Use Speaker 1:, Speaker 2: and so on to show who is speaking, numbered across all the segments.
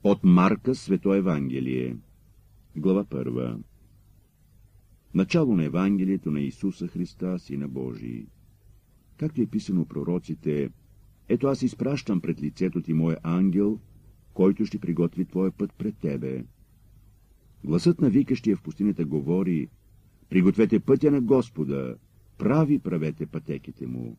Speaker 1: От Марка Свето Евангелие, глава 1. Начало на Евангелието на Исуса Христа, Сина Божий. Както е писано в пророците: ето аз изпращам пред лицето ти моя ангел, който ще приготви твоя път пред тебе. Гласът на викащия в пустинята говори: пригответе пътя на Господа, правете пътеките му.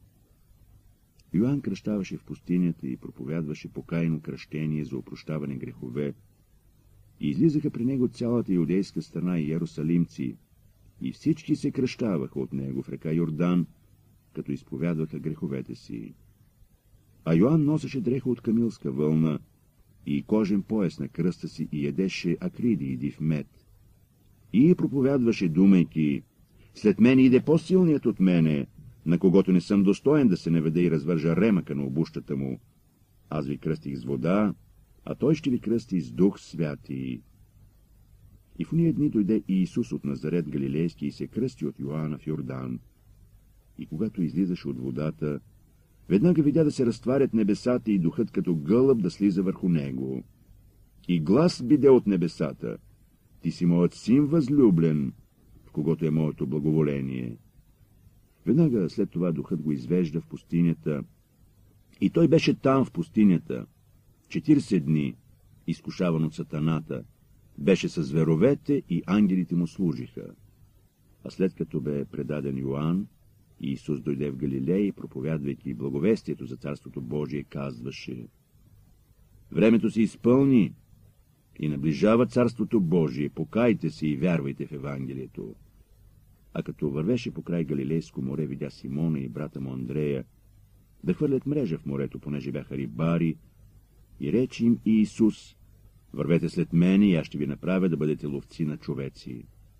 Speaker 1: Йоанн кръщаваше в пустинята и проповядваше покаяно кръщение за опрощаване грехове. И излизаха при него цялата юдейска страна и ерусалимци, и всички се кръщаваха от него в река Йордан, като изповядваха греховете си. А Йоанн носеше дреха от камилска вълна и кожен пояс на кръста си и ядеше акриди и див мед. И проповядваше, думайки: след мен иде по-силният от мене, на когото не съм достоен да се наведе и развържа ремъка на обущата му. Аз ви кръстих с вода, а той ще ви кръсти с Дух Святи. И в уния дни дойде Иисус от Назарет Галилейски и се кръсти от Йоанна в Йордан. И когато излизаше от водата, веднага видя да се разтварят небесата и духът като гълъб да слиза върху него. И глас биде от небесата: ти си моят син възлюблен, в когото е моето благоволение. Веднага след това духът го извежда в пустинята, и той беше там в пустинята 40 дни, изкушаван от сатаната, беше с зверовете и ангелите му служиха. А след като бе предаден Йоанн, Иисус дойде в Галилея и, проповядвайки благовестието за Царството Божие, казваше: времето се изпълни и наближава Царството Божие, покайте се и вярвайте в Евангелието. А като вървеше по край Галилейско море, видя Симона и брата му Андрея да хвърлят мрежа в морето, понеже бяха рибари, и рече им Иисус: вървете след мене и аз ще ви направя да бъдете ловци на човеци.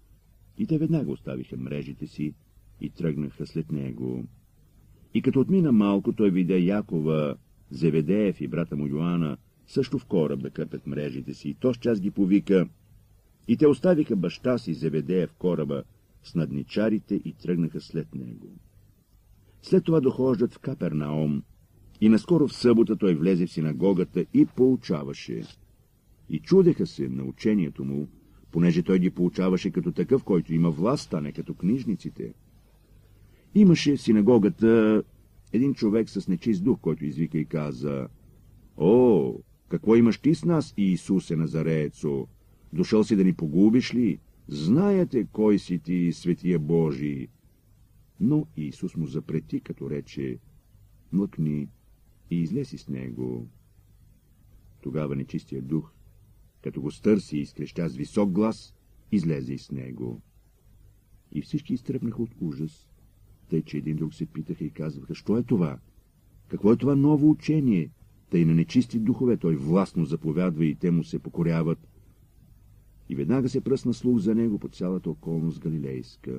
Speaker 1: И те веднага оставиха мрежите си и тръгнаха след него. И като отмина малко, той видя Якова, Зеведеев и брата му Йоанна също в кораб да кърпят мрежите си, и тозчас ги повика. И те оставиха баща си Зеведеев в кораба с надничарите и тръгнаха след него. След това дохождат в Капернаум, и наскоро в събота той влезе в синагогата и поучаваше. И чудеха се на учението му, понеже той ги поучаваше като такъв, който има власт, а не като книжниците. Имаше в синагогата един човек с нечист дух, който извика и каза: о, какво имаш ти с нас, Иисусе Назареецо? Дошъл си да ни погубиш ли? Знаете кой си ти, Светия Божий. Но Иисус му запрети, като рече: млъкни и излези с него. Тогава нечистия дух, като го стърси и изкрещя с висок глас, излезе и с него. И всички изтръпнаха от ужас, тъй че един друг се питаха и казваха: що е това? Какво е това ново учение? Тъй на нечисти духове той властно заповядва и те му се покоряват. И веднага се пръсна слух за него по цялата околност галилейска.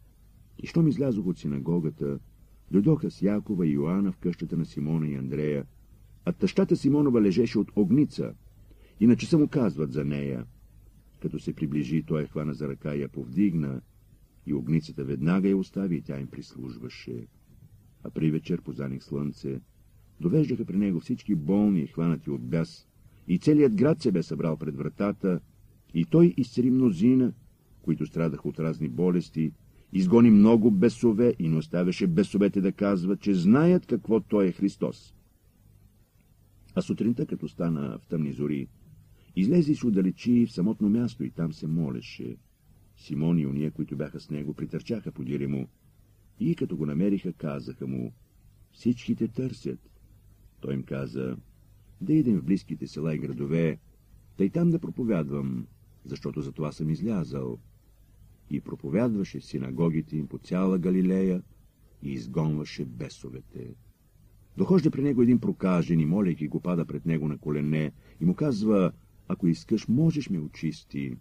Speaker 1: И щом излязох от синагогата, дойдоха с Якова и Йоанна в къщата на Симона и Андрея, а тъщата Симонова лежеше от огница, и на часа му казват за нея. Като се приближи, той я хвана за ръка и я повдигна, и огницата веднага я остави и тя им прислужваше. А при вечер, по заник слънце, довеждаха при него всички болни, хванати от бяс, и целият град се бе събрал пред вратата, и той изцели мнозина, които страдаха от разни болести, изгони много бесове и не оставяше бесовете да казват, че знаят какво той е Христос. А сутринта, като стана в тъмни зори, излезе и се отдалечи в самотно място и там се молеше. Симон и уния, които бяха с него, притърчаха подире му, и като го намериха, казаха му: всички те търсят. Той им каза: да идем в близките села и градове, тъй там да проповядвам, защото за това съм излязал. И проповядваше в синагогите им по цяла Галилея и изгонваше бесовете. Дохожда при него един прокажен и, молейки го, пада пред него на колене и му казва: ако искаш, можеш ме очисти.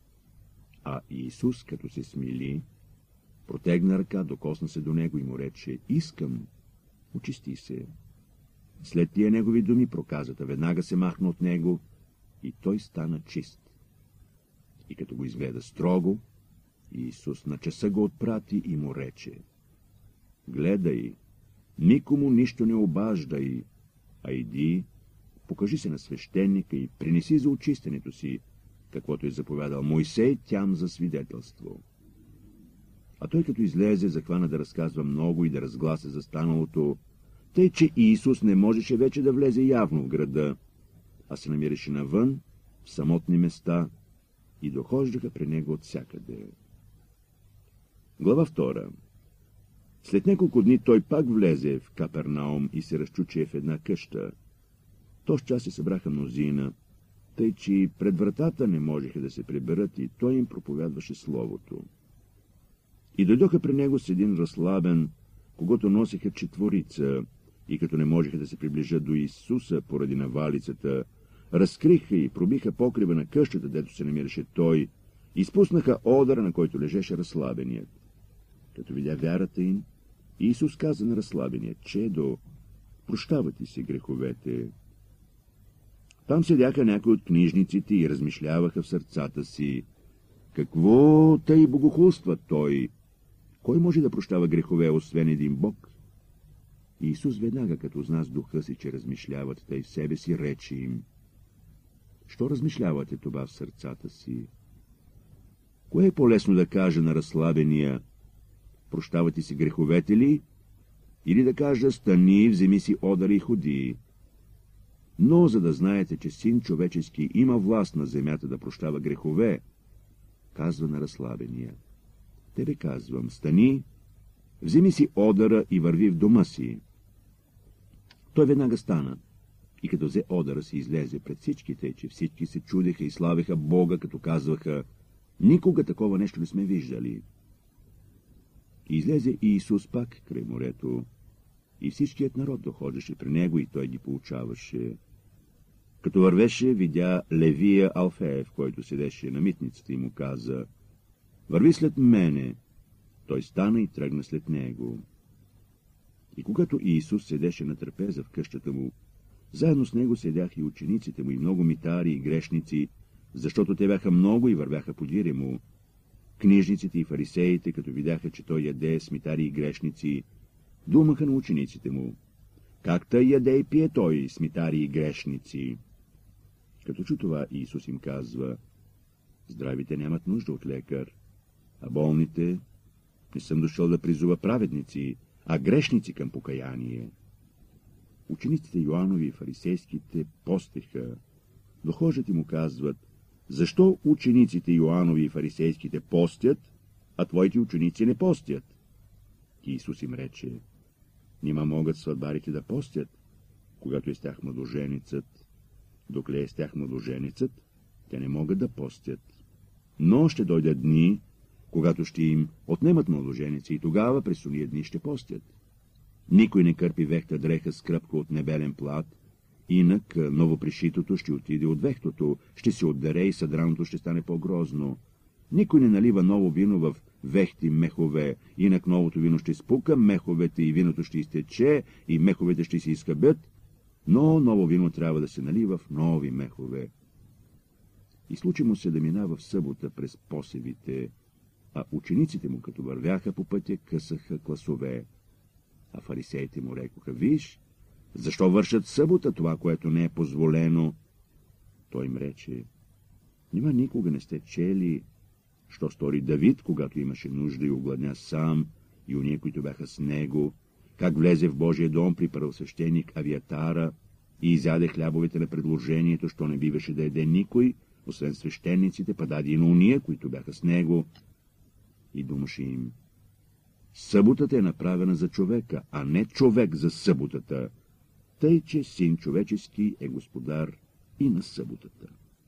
Speaker 1: А Иисус, като се смили, протегна ръка, докосна се до него и му рече: искам, очисти се. След тия негови думи проказата веднага се махна от него и той стана чист. И като го изгледа строго, Иисус на часа го отпрати и му рече: гледай, никому нищо не обаждай, а иди, покажи се на свещеника и принеси за очистенето си, каквото е заповядал Мойсей, тям за свидетелство. А той като излезе, захвана да разказва много и да разглася за станалото, тъй че Иисус не можеше вече да влезе явно в града, а се намираше навън, в самотни места, и дохождаха при него от всякъде. Глава 2. След няколко дни той пак влезе в Капернаум и се разчуче в една къща. Тоз час се събраха мнозина, тъй че пред вратата не можеха да се приберат и той им проповядваше словото. И дойдоха при него с един разслабен, когото носиха четворица, и като не можеха да се приближат до Исуса поради навалицата, разкриха и пробиха покрива на къщата, дето се намираше той, и спуснаха одъра, на който лежеше разслабеният. Като видя вярата им, Исус каза на разслабения: Чедо, прощава ти си греховете. Там седяха някои от книжниците и размишляваха в сърцата си: какво тъй богохулства той? Кой може да прощава грехове, освен един Бог? Исус веднага, като зна с духа си, че размишляват тъй в себе си, рече им: що размишлявате това в сърцата си? Кое е по-лесно да каже на разслабения: прощава ти си греховете ли? Или да кажа: стани, вземи си одъра и ходи? Но за да знаете, че Син човечески има власт на земята да прощава грехове, казва на разслабения: тебе казвам, стани, вземи си одъра и върви в дома си. Той веднага стана и като взе одъра си, излезе пред всичките, че всички се чудеха и славеха Бога, като казваха: никога такова нещо не сме виждали. И излезе Иисус пак край морето, и всичкият народ доходеше при него, и той ги поучаваше. Като вървеше, видя Левия Алфеев, който седеше на митницата, и му каза: върви след мене. Той стана и тръгна след него. И когато Иисус седеше на трапеза в къщата му, заедно с него седяха и учениците му, и много митари и грешници, защото те бяха много и вървяха подире му. Книжниците и фарисеите, като видяха, че той яде с митари и грешници, думаха на учениците му: как тъй яде и пие той с митари и грешници? Като чу това, Иисус им казва: здравите нямат нужда от лекар, а болните. Не съм дошъл да призува праведници, а грешници към покаяние. Учениците Йоанови и фарисейските постеха. Дохождат и му казват: защо учениците Йоанови и фарисейските постят, а твоите ученици не постят? Иисус им рече: нима могат сватбарите да постят, когато е с тях младоженицът? Докле е с тях младоженицът, те не могат да постят. Но ще дойдат дни, когато ще им отнемат младоженици, и тогава през ония дни ще постят. Никой не кърпи вехта дреха с кръпка от небелен плат, инак новопришитото ще отиде от вехтото, ще се отдере и съдраното ще стане по-грозно. Никой не налива ново вино в вехти мехове, инак новото вино ще спука меховете и виното ще изтече и меховете ще се изхъбят, но ново вино трябва да се налива в нови мехове. И случи му се да минава в събота през посевите, а учениците му, като вървяха по пътя, късаха класове. А фарисеите му рекоха: виж, защо вършат събота това, което не е позволено? Той им рече: нима никога не сте чели, що стори Давид, когато имаше нужда и огладня сам, и уния, които бяха с него, как влезе в Божия дом при първосвещеник Авиатара и изяде хлябовете на предложението, що не биваше да яде никой, освен свещениците, па даде и на уния, които бяха с него. И думаше им: съботата е направена за човека, а не човек за съботата, тъй че Син човечески е господар и на съботата.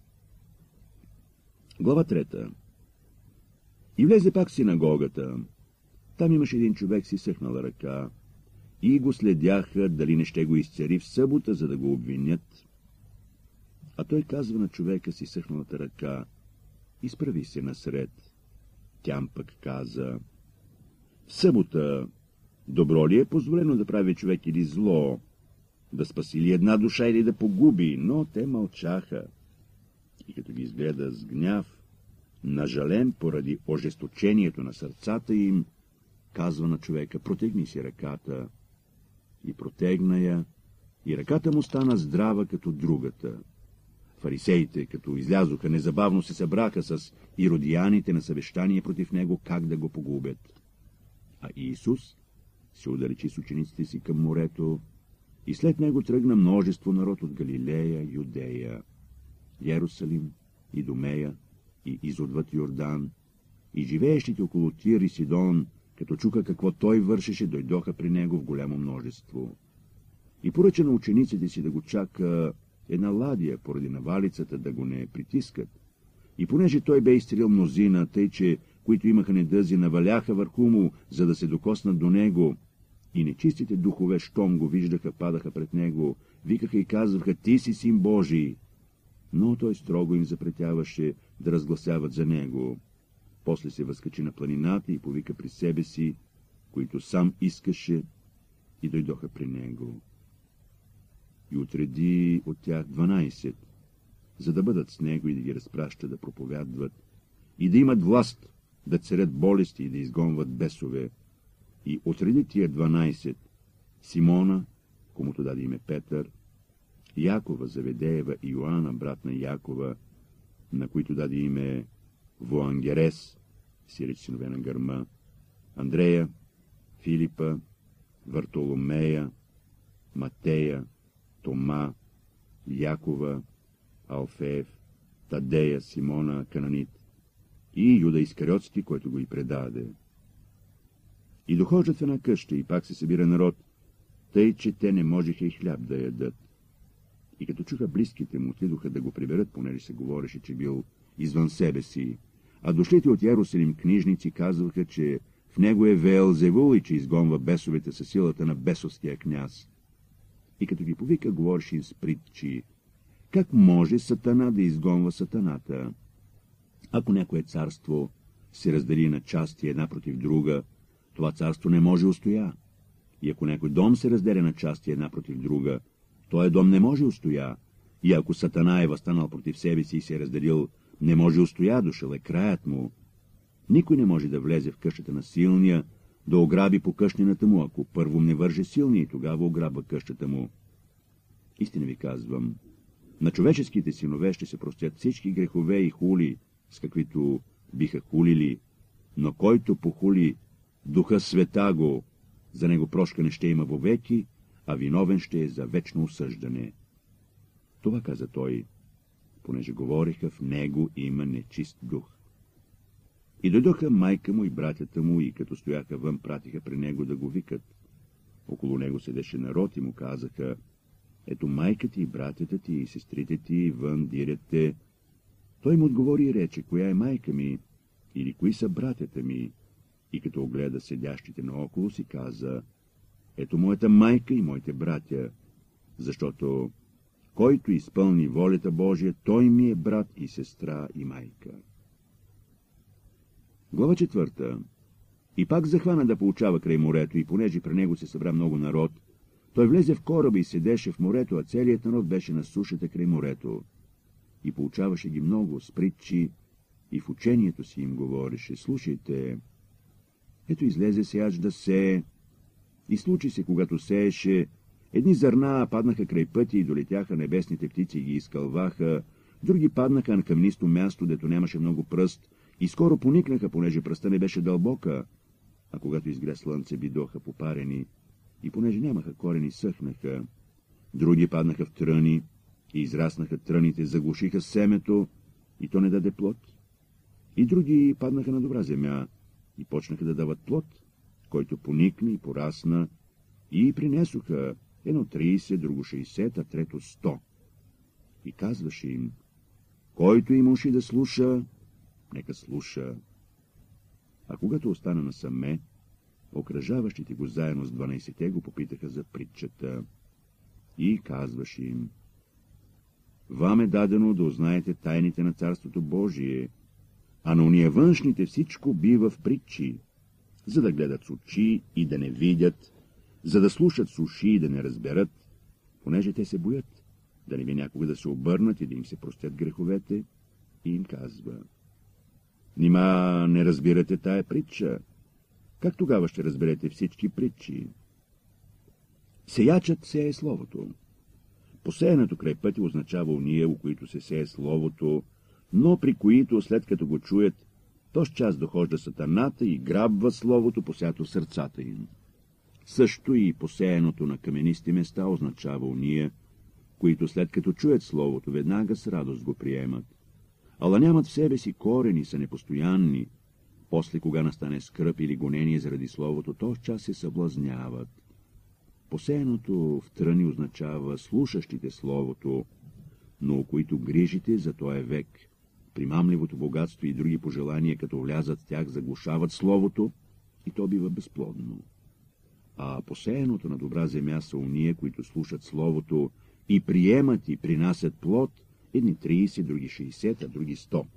Speaker 1: Глава 3. И влезе пак в синагогата. Там имаше един човек с изсъхнала ръка, и го следяха дали не ще го изцери в събота, за да го обвинят. А той казва на човека с изсъхналата ръка: изправи се насред. Тям пък каза: в събота добро ли е позволено да прави човек или зло, да спаси ли една душа или да погуби? Но те мълчаха. И като ги изгледа с гняв, нажален поради ожесточението на сърцата им, казва на човека: протегни си ръката. И протегна я, и ръката му стана здрава като другата. Фарисеите, като излязоха, незабавно се събраха с иродияните на съвещание против него, как да го погубят. А Иисус се удалечи с учениците си към морето и след него тръгна множество народ от Галилея, Юдея, Йерусалим, Идумея и изотвъд Йордан, и живеещите около Тир и Сидон, като чуха какво той вършеше, дойдоха при него в голямо множество. И поръча на учениците си да го чака една ладия, поради навалицата, да го не притискат. И понеже той бе изцелил мнозина, тъй че, които имаха недъзи, наваляха върху му, за да се докоснат до него, и нечистите духове, щом го виждаха, падаха пред него, викаха и казваха: ти си син Божий. Но той строго им запретяваше да разгласяват за него. После се възкачи на планината и повика при себе си, които сам искаше, и дойдоха при него. И отреди от тях 12, за да бъдат с него и да ги разпраща да проповядват, и да имат власт да царят болести и да изгонват бесове. И отреди тия 12 Симона, комуто даде име Петър, Якова Заведеева и Йоанна, брат на Якова, на които даде име Воангерес, сиреч синове на Гърма, Андрея, Филипа, Вартоломея, Матея, Тома, Якова, Алфеев, Тадея, Симона Кананит и Юда Искариотски, който го и предаде. И дохождат в една къща, и пак се събира народ, тъй, че те не можеха и хляб да ядат. И като чуха близките му, отидоха да го приберат, понеже се говореше, че бил извън себе си. А дошлите от Йерусалим книжници казваха, че в него е Веелзевул и че изгонва бесовете със силата на бесовския княз. И като ги повика, говореше им с притчи: как може Сатана да изгонва Сатаната? Ако някое царство се раздели на части една против друга, това царство не може устоя. И ако някой дом се разделя на части една против друга, този дом не може устоя. И ако Сатана е възстанал против себе си и се е разделил, не може устоя, дошъл е краят му. Никой не може да влезе в къщата на силния, да ограби по къщнината му, ако първо не върже силния и тогава ограбва къщата му. Истина ви казвам, на човеческите синове ще се простят всички грехове и хули, с каквито биха хулили, но който похули Духа Святаго, за него прошкане ще има вовеки, а виновен ще е за вечно осъждане. Това каза той, понеже говореха: в него има нечист дух. И дойдоха майка му и братята му, и като стояха вън, пратиха при него да го викат. Около него седеше народ и му казаха: ето майка ти и братята ти и сестрите ти вън дирят те. Той му отговори и рече: коя е майка ми, или кои са братята ми? И като огледа седящите наоколо, си каза: ето моята майка и моите братя, защото който изпълни волята Божия, той ми е брат и сестра и майка. Глава 4. И пак захвана да поучава край морето, и понеже при него се събра много народ, той влезе в кораба и седеше в морето, а целият народ беше на сушата край морето. И поучаваше ги много с притчи, и в учението си им говореше: слушайте, ето излезе сеяч да сее, и случи се, когато сееше, едни зърна паднаха край пътя и долетяха небесните птици и ги изкълваха, други паднаха на камнисто място, дето нямаше много пръст, и скоро поникнаха, понеже пръста не беше дълбока, а когато изгря слънце, бидоха попарени, и понеже нямаха корени, съхнаха. Други паднаха в тръни, и израснаха тръните, заглушиха семето, и то не даде плод. И други паднаха на добра земя, и почнаха да дават плод, който поникна и порасна, и принесоха едно 30, друго 60, а трето 100. И казваше им: който има уши да слуша, нека слуша. А когато остана насаме, окръжаващите го заедно с 12-те го попитаха за притчата. И казваше им: вам е дадено да узнаете тайните на Царството Божие, а на уния външните всичко бива в притчи, за да гледат с очи и да не видят, за да слушат с уши и да не разберат, понеже те се боят, да не би някога да се обърнат и да им се простят греховете, и им казва: нима не разбирате тая притча? Как тогава ще разберете всички притчи? Сеячът сее словото. Посеянето край пътя означава уния, у които се сее словото, но при които, след като го чуят, тоз час дохожда сатаната и грабва словото, посято в сърцата им. Също и посеяното на каменисти места означава уния, които след като чуят словото, веднага с радост го приемат. Ала нямат в себе си корени, са непостоянни. После, кога настане скръб или гонение заради словото, тоз час се съблазняват. Посеяното в тръни означава слушащите словото, но които грижите за този век, примамливото богатство и други пожелания, като влязат в тях, заглушават словото и то бива безплодно. А посеяното на добра земя са уния, които слушат словото и приемат и принасят плод, едни 30, други 60, а други 100.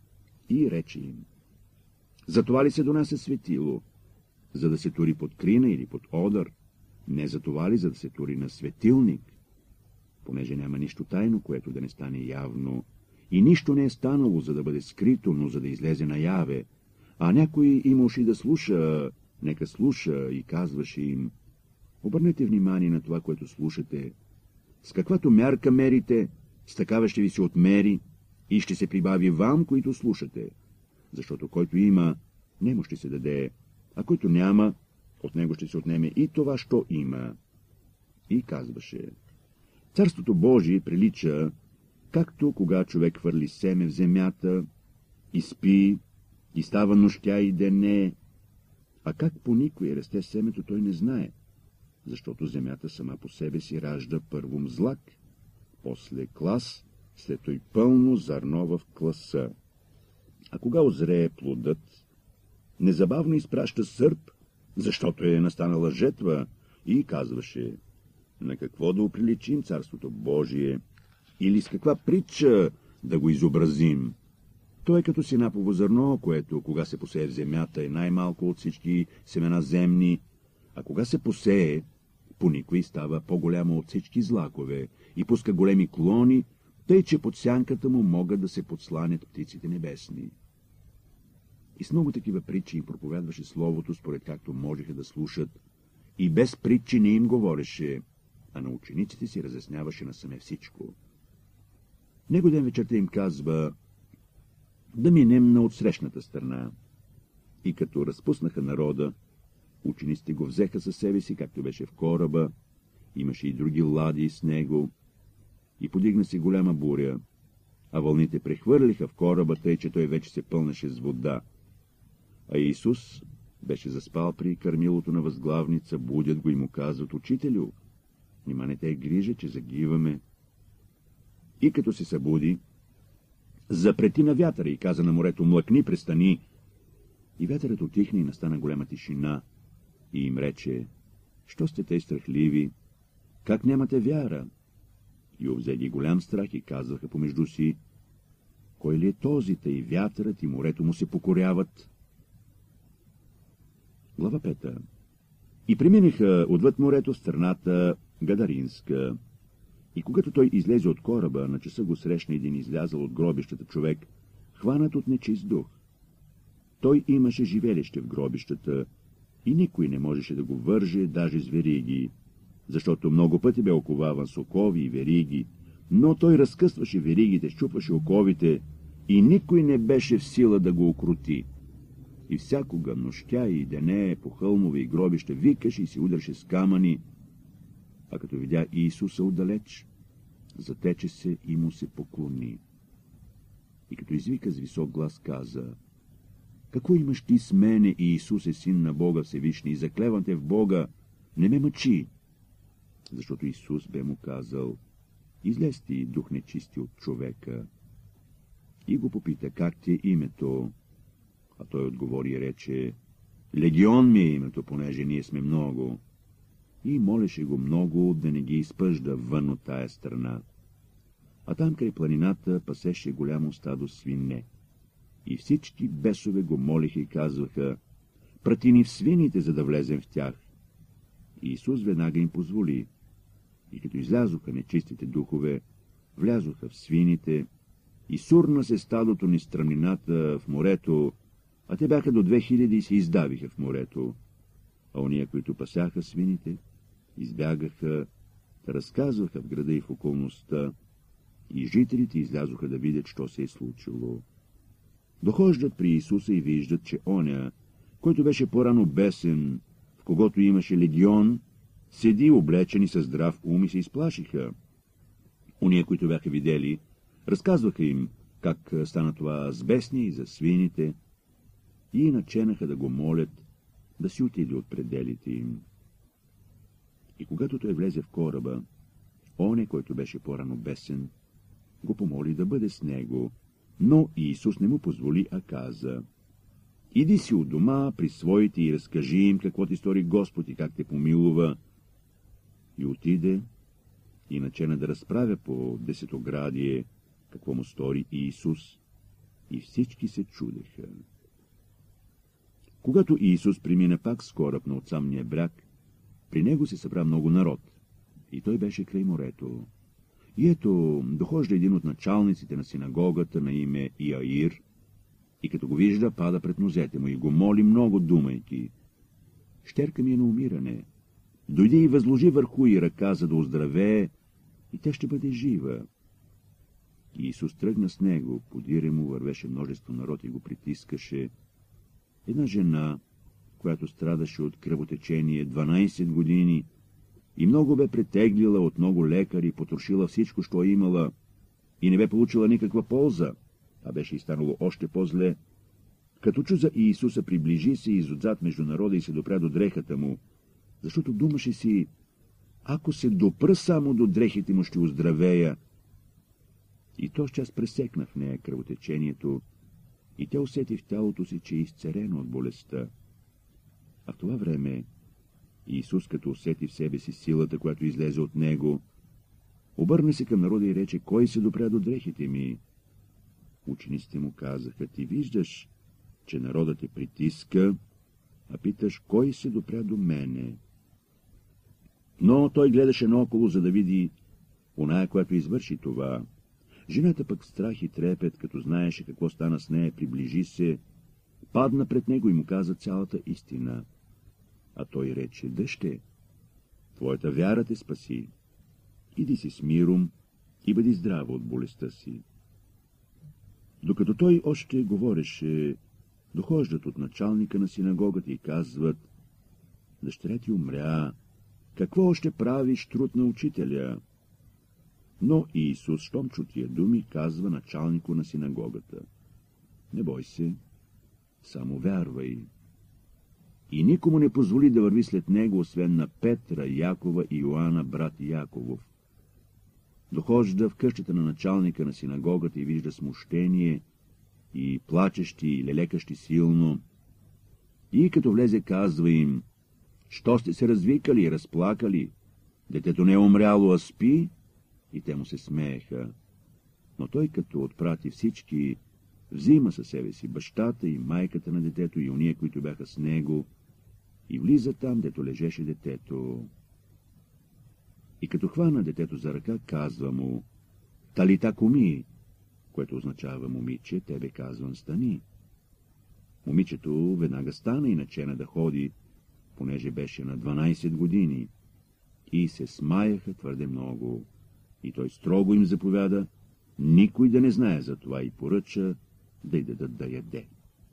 Speaker 1: И рече им: затова ли се донася светило? За да се тури под крина или под одър? Не за това ли, за да се тури на светилник? Понеже няма нищо тайно, което да не стане явно, и нищо не е станало, за да бъде скрито, но за да излезе наяве. А някой имаше да слуша, нека слуша, и казваше им: обърнете внимание на това, което слушате. С каквато мярка мерите, с такава ще ви се отмери и ще се прибави вам, които слушате. Защото който има, нему ще се даде, а който няма, от него ще се отнеме и това, що има. И казваше: Царството Божие прилича, както кога човек хвърли семе в земята, и спи, и става нощя и дене, а как по никой расте семето, той не знае, защото земята сама по себе си ражда първо мзлак, после клас, след той пълно зърно в класа. А кога озрее плодът, незабавно изпраща сърп, защото е настанала жетва, и казваше: на какво да оприличим Царството Божие, или с каква притча да го изобразим? То е като синапово зърно, което, кога се посее в земята, е най-малко от всички семена земни, а кога се посее, по никой става по-голямо от всички злакове и пуска големи клони, тъй че под сянката му могат да се подсланят птиците небесни. И с много такива притчи им проповядваше словото, според както можеха да слушат, и без притчи не им говореше, а на учениците си разясняваше насаме всичко. Него ден вечерта им казва да минем на отсрещната страна. И като разпуснаха народа, учениците го взеха със себе си, както беше в кораба, имаше и други лади с него, и подигна се голяма буря, а вълните прехвърлиха в кораба, тъй че той вече се пълнеше с вода. А Исус беше заспал при кърмилото на възглавница, будят го и му казват: Учителю, нима не те е грижа, че загиваме? И като се събуди, запрети на вятъра и каза на морето: млъкни, престани. И вятърът отихна и настана голяма тишина, и им рече: що сте тъй страхливи? Как нямате вяра? И овзе ги голям страх и казваха помежду си: кой ли е този, тъй вятърът и морето му се покоряват? Глава 5. И преминаха отвъд морето в страната Гадаринска. И когато той излезе от кораба, на часа го срещна един излязъл от гробищата човек, хванат от нечист дух. Той имаше живелище в гробищата и никой не можеше да го върже, даже с вериги, защото много пъти бе оковаван с окови и вериги, но той разкъсваше веригите, счупваше оковите и никой не беше в сила да го укрути. И всякога, нощя и дене, по хълмове и гробища, викаше и се удряше с камъни, а като видя Иисуса отдалеч, затече се и му се поклони. И като извика с висок глас, каза: какво имаш ти с мене, Иисусе, син на Бога Всевишни, и заклевам те в Бога, не ме мъчи? Защото Исус бе му казал: излез ти, дух нечисти от човека. И го попита: как ти е името? А той отговори и рече: Легион ми е името, понеже ние сме много. И молеше го много да не ги изпъжда вън от тая страна. А там край планината пасеше голямо стадо свине. И всички бесове го молиха и казваха: прати ни в свините, за да влезем в тях. И Исус веднага им позволи. И като излязоха нечистите духове, влязоха в свините, и сурна се стадото ни стръмнината в морето, а те бяха до 2000 и се издавиха в морето. А ония, които пасяха свините, избягаха разказваха в града и в околността, и жителите излязоха да видят, що се е случило. Дохождат при Исуса и виждат, че оня, който беше по-рано бесен, в когото имаше легион, седи облечен и със здрав ум, и се изплашиха. Уния, които бяха видели, разказваха им как стана това с бесния и за свините, и наченаха да го молят да си отиде от пределите им. И когато той влезе в кораба, оня, който беше по-рано бесен, го помоли да бъде с него, но Исус не му позволи, а каза: иди си от дома при своите и разкажи им какво ти стори Господ и как те помилува. И отиде и начена да разправя по десетоградие какво му стори Исус, и всички се чудеха. Когато Исус премина пак с кораб на отсамния бряг, при него се събра много народ, и той беше край морето. И ето, дохожда един от началниците на синагогата на име Иаир, и като го вижда, пада пред нозете му и го моли много, думайки: щерка ми е на умиране. Дойди и възложи върху и ръка, за да оздравее, и тя ще бъде жива. И Исус тръгна с него, подире му вървеше множество народ и го притискаше. Една жена, която страдаше от кръвотечение 12 години, и много бе претеглила от много лекари, потрошила всичко, що имала, и не бе получила никаква полза, а беше и станало още по-зле. Като чу за Иисуса, приближи се изотзад между народа и се допря до дрехата му, защото думаше си: ако се допра само до дрехите му, ще оздравея. И то час пресекна в нея кръвотечението, и тя усети в тялото си, че е изцерено от болестта. А в това време Исус, като усети в себе си силата, която излезе от него, обърна се към народа и рече: кой се допря до дрехите ми? Учениците му казаха: ти виждаш, че народът те притиска, а питаш: кой се допря до мене? Но той гледаше наоколо, за да види оная, която извърши това. Жената пък в страх и трепет, като знаеше какво стана с нея, приближи се, падна пред него и му каза цялата истина. А той рече: дъще, твоята вяра те спаси. Иди си с миром и бъди здрава от болестта си. Докато той още говореше, дохождат от началника на синагогата и казват: дъщеря ти умря, какво още правиш труд на учителя? Но Исус, щом чу тия думи, казва началнику на синагогата: не бой се, само вярвай. И никому не позволи да върви след него, освен на Петра, Якова и Йоанна, брат Яковов. Дохожда в къщата на началника на синагогата и вижда смущение и плачещи и лелекащи силно. И като влезе, казва им: що сте се развикали и разплакали? Детето не е умряло, а спи? И те му се смееха. Но той, като отпрати всички, взима със себе си бащата и майката на детето и уния, които бяха с него, и влиза там, дето лежеше детето. И като хвана детето за ръка, казва му: талита куми, което означава: момиче, тебе казвам, стани. Момичето веднага стана и начена да ходи, понеже беше на 12 години. И се смаяха твърде много. И той строго им заповяда никой да не знае за това и поръча да й дадат да яде.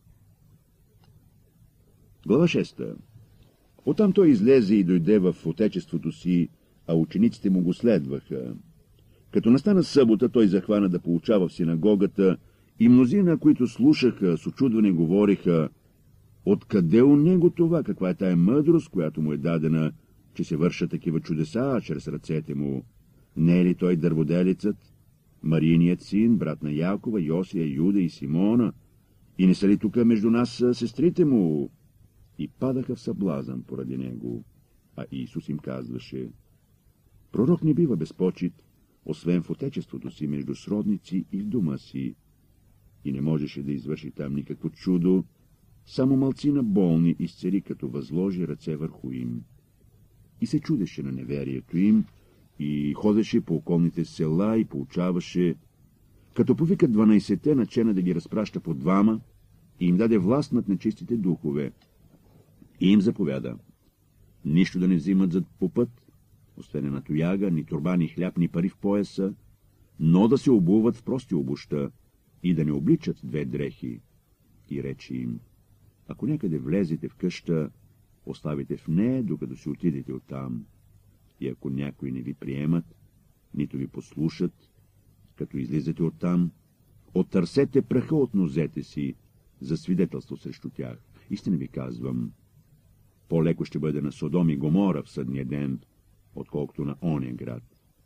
Speaker 1: Глава 6. Оттам той излезе и дойде в отечеството си, а учениците му го следваха. Като настана събота, той захвана да поучава в синагогата, и мнозина, които слушаха, с учудване говориха: откъде у него това, каква е тая мъдрост, която му е дадена, че се вършат такива чудеса чрез ръцете му? Не е ли той дърводелецът, Мариният син, брат на Якова, Йосия, Юда и Симона? И не са ли тук между нас сестрите му? И падаха в съблазън поради него. А Исус им казваше: пророк не бива без почит, освен в отечеството си, между сродници и в дома си. И не можеше да извърши там никакво чудо, само малцина болни изцели, като възложи ръце върху им. И се чудеше на неверието им, и ходеше по околните села и поучаваше. Като повика 12-те, начена да ги разпраща по двама и им даде власт над нечистите духове. И им заповяда: нищо да не взимат по път, освен на тояга, ни турба, ни хляб, ни пари в пояса, но да се обуват в прости обуща и да не обличат две дрехи. И рече им: ако някъде влезете в къща, оставите в нея, докато си отидете оттам. И ако някои не ви приемат, нито ви послушат, като излизате оттам, оттърсете праха от нозете си за свидетелство срещу тях. Истина ви казвам, по-леко ще бъде на Содом и Гомора в съдния ден, отколкото на оня град.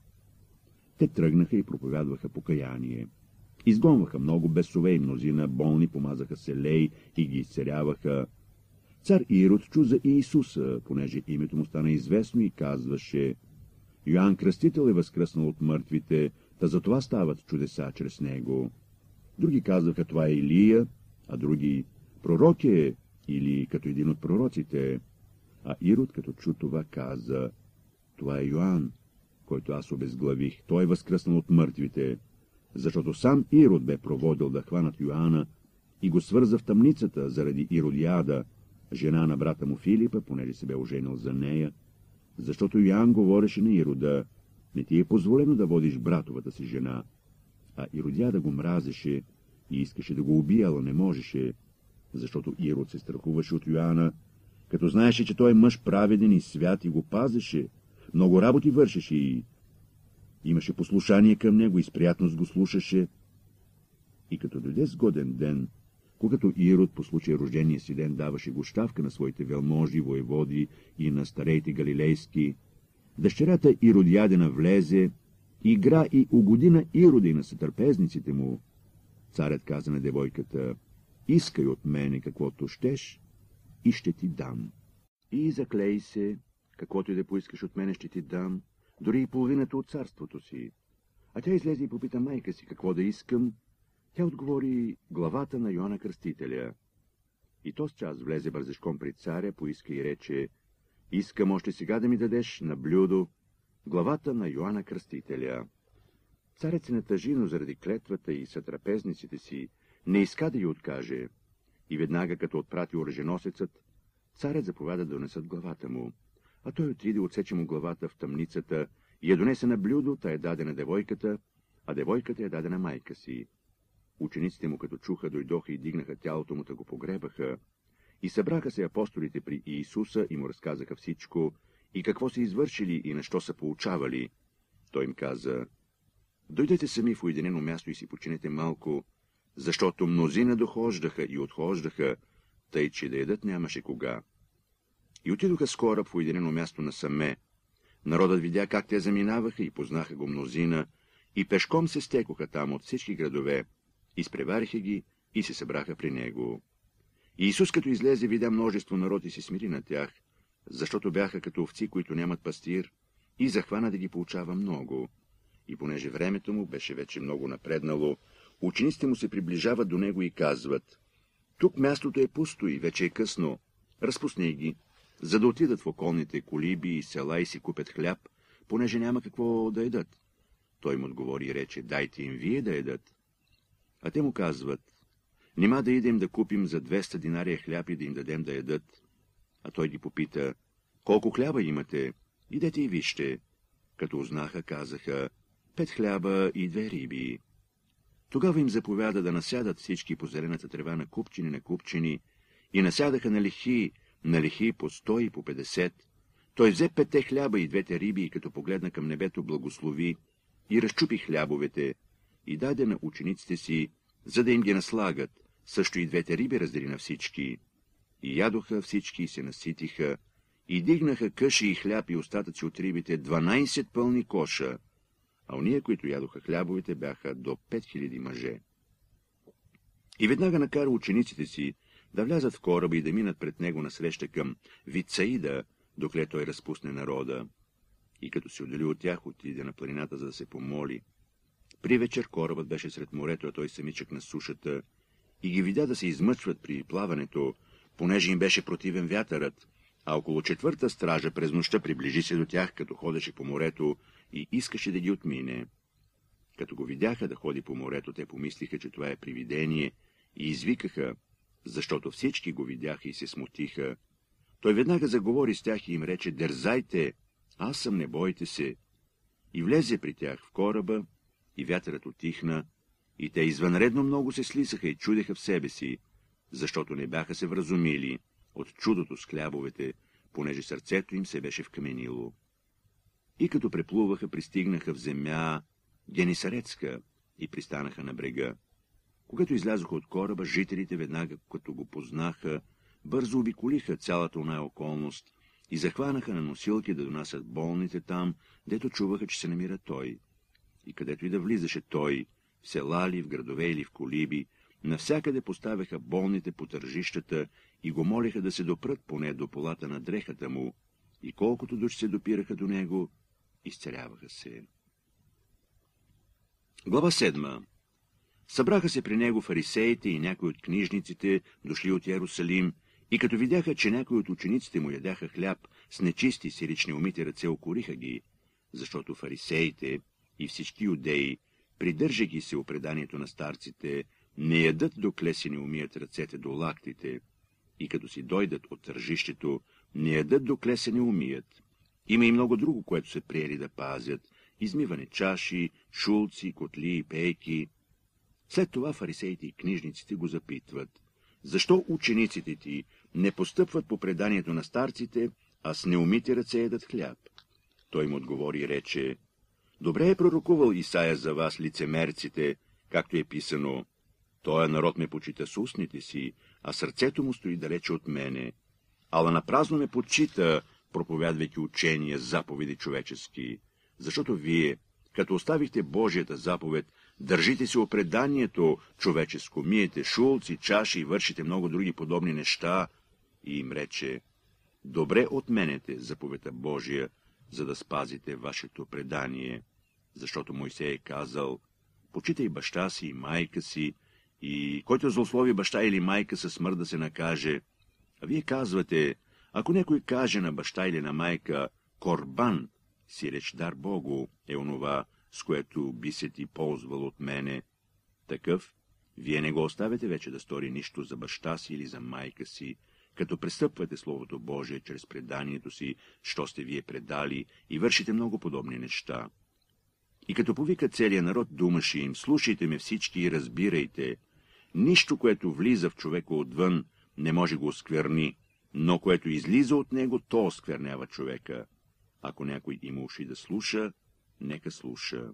Speaker 1: Те тръгнаха и проповядваха покаяние. Изгонваха много бесове и мнозина болни помазаха се лей и ги изцеляваха. Цар Ирод чу за Иисуса, понеже името му стана известно, и казваше: Йоанн Кръстител е възкръснал от мъртвите, та затова стават чудеса чрез него. Други казваха: това е Илия, а други: пророк е, или като един от пророците. А Ирод, като чу това, каза: това е Йоанн, който аз обезглавих. Той е възкръснал от мъртвите, защото сам Ирод бе проводил да хванат Йоанна и го свърза в тъмницата заради Иродиада, жена на брата му Филипа, понеже се бе оженил за нея, защото Йоанн говореше на Ирода: не ти е позволено да водиш братовата си жена. А Иродиада го мразеше и искаше да го убие, но не можеше, защото Ирод се страхуваше от Йоанна, като знаеше, че той е мъж праведен и свят и го пазеше, много работи вършеше и имаше послушание към него и с приятност го слушаше. И като дойде сгоден ден, когато Ирод по случай рождения си ден даваше гощавка на своите велможи, воеводи и на старейте галилейски, дъщерята Иродиадина влезе, игра и угоди на Ирода и на сътърпезниците му. Царят каза на девойката: искай от мене каквото щеш и ще ти дам. И заклей се: каквото и да поискаш от мене ще ти дам, дори и половината от царството си. А тя излезе и попита майка си какво да искам. Тя отговори: главата на Йоанна Кръстителя. И тоз час влезе бързешком при царя, поиска и рече: искам още сега да ми дадеш на блюдо главата на Йоанна Кръстителя. Царят се натъжи, но заради клетвата и сътрапезниците си не иска да й откаже. И веднага, като отпрати оръженосецът, царят заповяда да донесат главата му. А той отиде, отсече му главата в тъмницата и я донесе на блюдо, та я даде на девойката, а девойката я даде на майка си. Учениците му, като чуха, дойдоха и дигнаха тялото му, да го погребаха. И събраха се апостолите при Иисуса и му разказаха всичко, и какво са извършили и на що са получавали. Той им каза: дойдете сами в уединено място и си починете малко, защото мнозина дохождаха и отхождаха, тъй че да ядат нямаше кога. И отидоха с кораб в уединено място насаме. Народът видя как те заминаваха и познаха го мнозина, и пешком се стекоха там от всички градове, изпревариха ги и се събраха при него. И Исус, като излезе, видя множество народ и се смири на тях, защото бяха като овци, които нямат пастир, и захвана да ги получава много. И понеже времето му беше вече много напреднало, учениците му се приближават до него и казват: тук мястото е пусто и вече е късно, разпусни ги, за да отидат в околните колиби и села и си купят хляб, понеже няма какво да едат. Той им отговори и рече: дайте им вие да едат. А те му казват: нима да идем да купим за 200 динария хляб и да им дадем да ядат. А той ги попита: колко хляба имате? Идете и вижте. Като узнаха, казаха: 5 хляба и 2 риби. Тогава им заповяда да насядат всички по зелената трева на купчини, и насядаха на лихи по 100 и по 50. Той взе 5 хляба и 2 риби и като погледна към небето, благослови и разчупи хлябовете и даде на учениците си, за да им ги наслагат, също и 2 риби раздели на всички. И ядоха всички и се наситиха, и дигнаха къши и хляб и остатъци от рибите 12 пълни коша, а ония, които ядоха хлябовете, бяха до 5000 мъже. И веднага накара учениците си да влязат в кораба и да минат пред него насреща към Вицаида, докле той разпусне народа. И като се отдели от тях, отиде на планината, за да се помоли. При вечер корабът беше сред морето, а той самичък на сушата, и ги видя да се измъчват при плаването, понеже им беше противен вятърът, а около 4-та стража през нощта приближи се до тях, като ходеше по морето и искаше да ги отмине. Като го видяха да ходи по морето, те помислиха, че това е привидение, и извикаха, защото всички го видяха и се смутиха. Той веднага заговори с тях и им рече: дързайте, Аз съм, не бойте се. И влезе при тях в кораба, и вятърът утихна, и те извънредно много се слисаха и чудеха в себе си, защото не бяха се вразумили от чудото с хлябовете, понеже сърцето им се беше вкаменило. И като преплуваха, пристигнаха в земя Генисарецка и пристанаха на брега. Когато излязоха от кораба, жителите веднага, като го познаха, бързо обиколиха цялата оная околност и захванаха на носилки да донасят болните там, дето чуваха, че се намира той. И където и да влизаше той, в села ли, в градове или в колиби, навсякъде поставяха болните по тържищата и го молиха да се допрат поне до полата на дрехата му, и колкото души се допираха до него, изцеляваха се. Глава 7. Събраха се при него фарисеите и някои от книжниците, дошли от Йерусалим, и като видяха, че някои от учениците му ядяха хляб с нечисти сирични умити ръце, укориха ги, защото фарисеите и всички юдеи, придържайки се у преданието на старците, не ядат докле си не умият ръцете до лактите, и като си дойдат от тържището, не ядат докле се не умият. Има и много друго, което се приели да пазят: измиване чаши, шулци, котли и пейки. След това фарисеите и книжниците го запитват: защо учениците ти не постъпват по преданието на старците, а с неумити ръце ядат хляб? Той им отговори и рече: добре е пророкувал Исаия за вас, лицемерците, както е писано: тоя народ ме почита с устните си, а сърцето му стои далече от мене, ала напразно ме почита, проповядвайки учения, заповеди човечески. Защото вие, като оставихте Божията заповед, държите се опреданието човеческо, миете шулци, чаши и вършите много други подобни неща. И им рече: добре отменете заповедта Божия, за да спазите вашето предание. Защото Мойсей е казал: почитай баща си и майка си, и който злослови баща или майка със смърт да се накаже. А вие казвате: ако някой каже на баща или на майка: корбан, сиреч дар Богу, е онова, с което би се ти ползвал от мене, такъв, вие не го оставяте вече да стори нищо за баща си или за майка си, като престъпвате Словото Божие чрез преданието си, що сте вие предали, и вършите много подобни неща. И като повика целия народ, думаше им: слушайте ме всички и разбирайте. Нищо, което влиза в човека отвън, не може го оскверни, но което излиза от него, то осквернява човека. Ако някой има уши да слуша, нека слуша.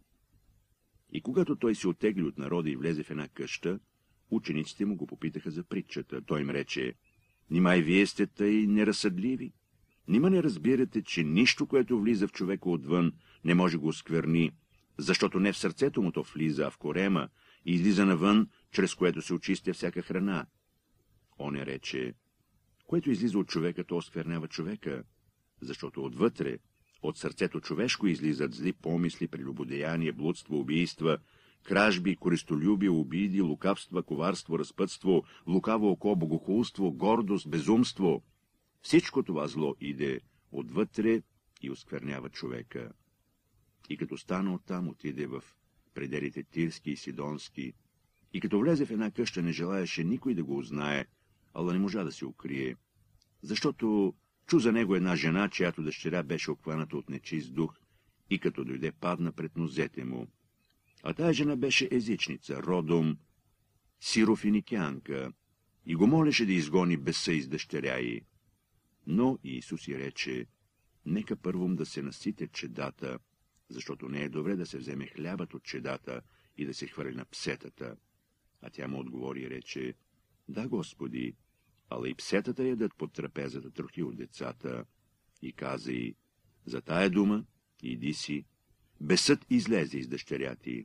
Speaker 1: И когато той се оттегли от народа и влезе в една къща, учениците му го попитаха за притчата. Той им рече: нима и вие сте тъй неразсъдливи? Нима не разбирате, че нищо, което влиза в човека отвън, не може го оскверни, защото не в сърцето му то влиза, а в корема, и излиза навън, чрез което се очистя всяка храна. Он е рече: което излиза от човека, то осквернява човека, защото отвътре, от сърцето човешко, излизат зли помисли, прелюбодеяние, блудство, убийства, кражби, користолюбие, обиди, лукавства, коварство, разпътство, лукаво око, богохулство, гордост, безумство. Всичко това зло иде отвътре и осквернява човека. И като стана оттам, отиде в пределите Тирски и Сидонски, и като влезе в една къща, не желаеше никой да го узнае, ала не можа да се укрие, защото чу за него една жена, чиято дъщеря беше обхваната от нечист дух, и като дойде, падна пред нозете му. А тая жена беше езичница, родом сирофиникянка, и го молеше да изгони беса из дъщеря й. Но Иисус й рече: нека първом да се наситят чедата, защото не е добре да се вземе хлябът от чедата и да се хвърли на псетата. А тя му отговори и рече: да, Господи, ала и псетата ядат под трапезата трохи от децата. И каза й: за тая дума иди си, бесът излезе из дъщеря ти.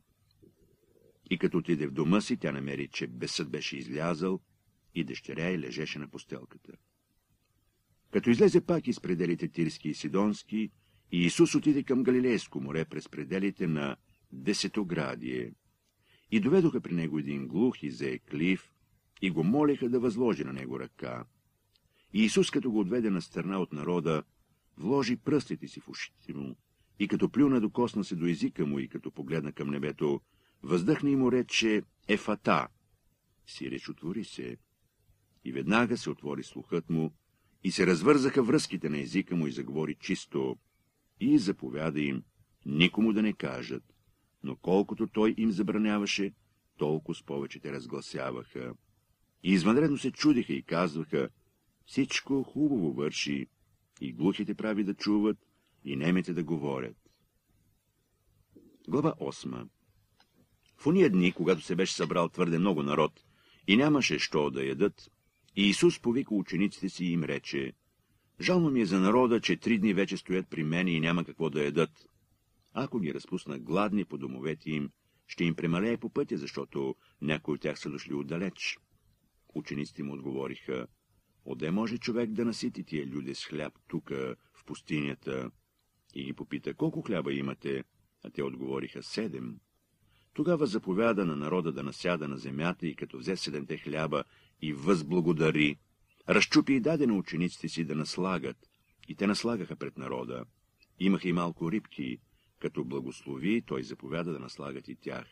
Speaker 1: И като отиде в дома си, тя намери, че бесът беше излязъл и дъщеря й лежеше на постелката. Като излезе пак из пределите Тирски и Сидонски, Иисус отиде към Галилейско море през пределите на Десетоградие. И доведоха при него един глух и заеклив, и го молеха да възложи на него ръка. И Иисус, като го отведе на страна от народа, вложи пръстите си в ушите му, и като плюна, докосна се до езика му, и като погледна към небето, въздъхна и му рече: Ефата, сиреч отвори се. И веднага се отвори слухът му, и се развързаха връзките на езика му, и заговори чисто. и заповяда им никому да не кажат, но колкото той им забраняваше, толкова с повече те разгласяваха. И извънредно се чудиха и казваха: всичко хубаво върши, и глухите прави да чуват, и немите да говорят. Глава 8. В ония дни, когато се беше събрал твърде много народ и нямаше що да ядат, Иисус повика учениците си и им рече: жално ми е за народа, че 3 дни вече стоят при мене и няма какво да ядат. Ако ги разпусна гладни по домовете им, ще им премалее по пътя, защото някои от тях са дошли отдалеч. Учениците му отговориха: отде може човек да насити тия люди с хляб тука, в пустинята? И ги попита: колко хляба имате? А те отговориха: 7. Тогава заповяда на народа да насяда на земята и като взе 7 хляба и възблагодари, разчупи и даде на учениците си да наслагат, и те наслагаха пред народа. Имаха и малко рибки, като благослови, той заповяда да наслагат и тях.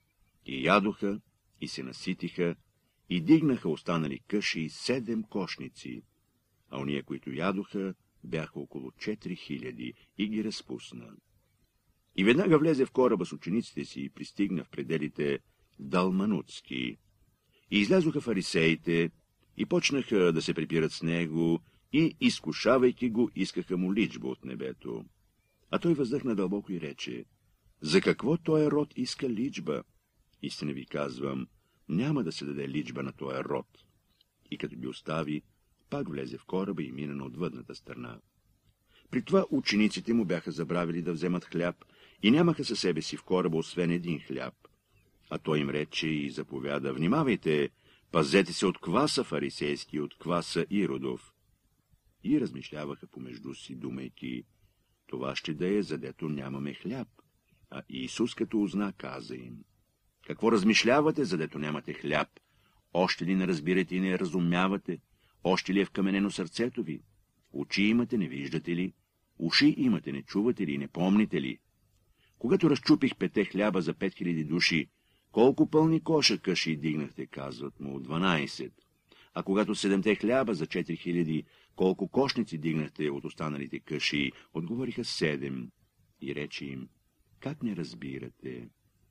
Speaker 1: И ядоха, и се наситиха, и дигнаха останали къши 7 кошници, а ония, които ядоха, бяха около 4000, и ги разпусна. И веднага влезе в кораба с учениците си и пристигна в пределите Далманутски. И излязоха фарисеите, и почнаха да се препират с него, и, изкушавайки го, искаха му личба от небето. А той въздъхна дълбоко и рече: за какво този род иска личба? Истина ви казвам, няма да се даде личба на този род. И като ги остави, пак влезе в кораба и мина на отвъдната страна. При това учениците му бяха забравили да вземат хляб и нямаха със себе си в кораба освен 1 хляб. А той им рече и заповяда: внимавайте, пазете се от кваса фарисейски и от кваса Иродов. И размишляваха помежду си, думайки: това ще да е, задето нямаме хляб. А Иисус, като узна, каза им: какво размишлявате, задето нямате хляб? Още ли не разбирате и не разумявате? Още ли е вкаменено сърцето ви? Очи имате, не виждате ли? Уши имате, не чувате ли, не помните ли? Когато разчупих 5 хляба за 5000 души, колко пълни коша къши дигнахте, казват му: 12. А когато 7 хляба за 4000, колко кошници дигнахте от останалите къши, отговориха: 7. И рече им: как не разбирате?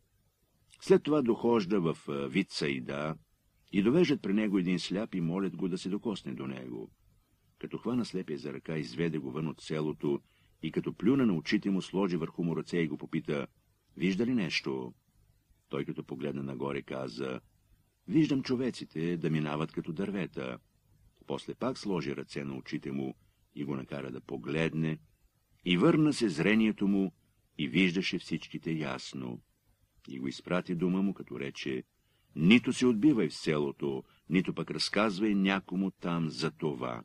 Speaker 1: След това дохожда в Витсаида и довеждат при него един сляп и молят го да се докосне до него. Като хвана слепия за ръка, изведе го вън от селото и като плюна на очите му, сложи върху му ръце и го попита: вижда ли нещо? Той като погледна нагоре, каза: виждам човеците да минават като дървета. После пак сложи ръце на очите му и го накара да погледне, и върна се зрението му и виждаше всичките ясно. И го изпрати дома му, като рече: нито се отбивай в селото, нито пък разказвай някому там за това.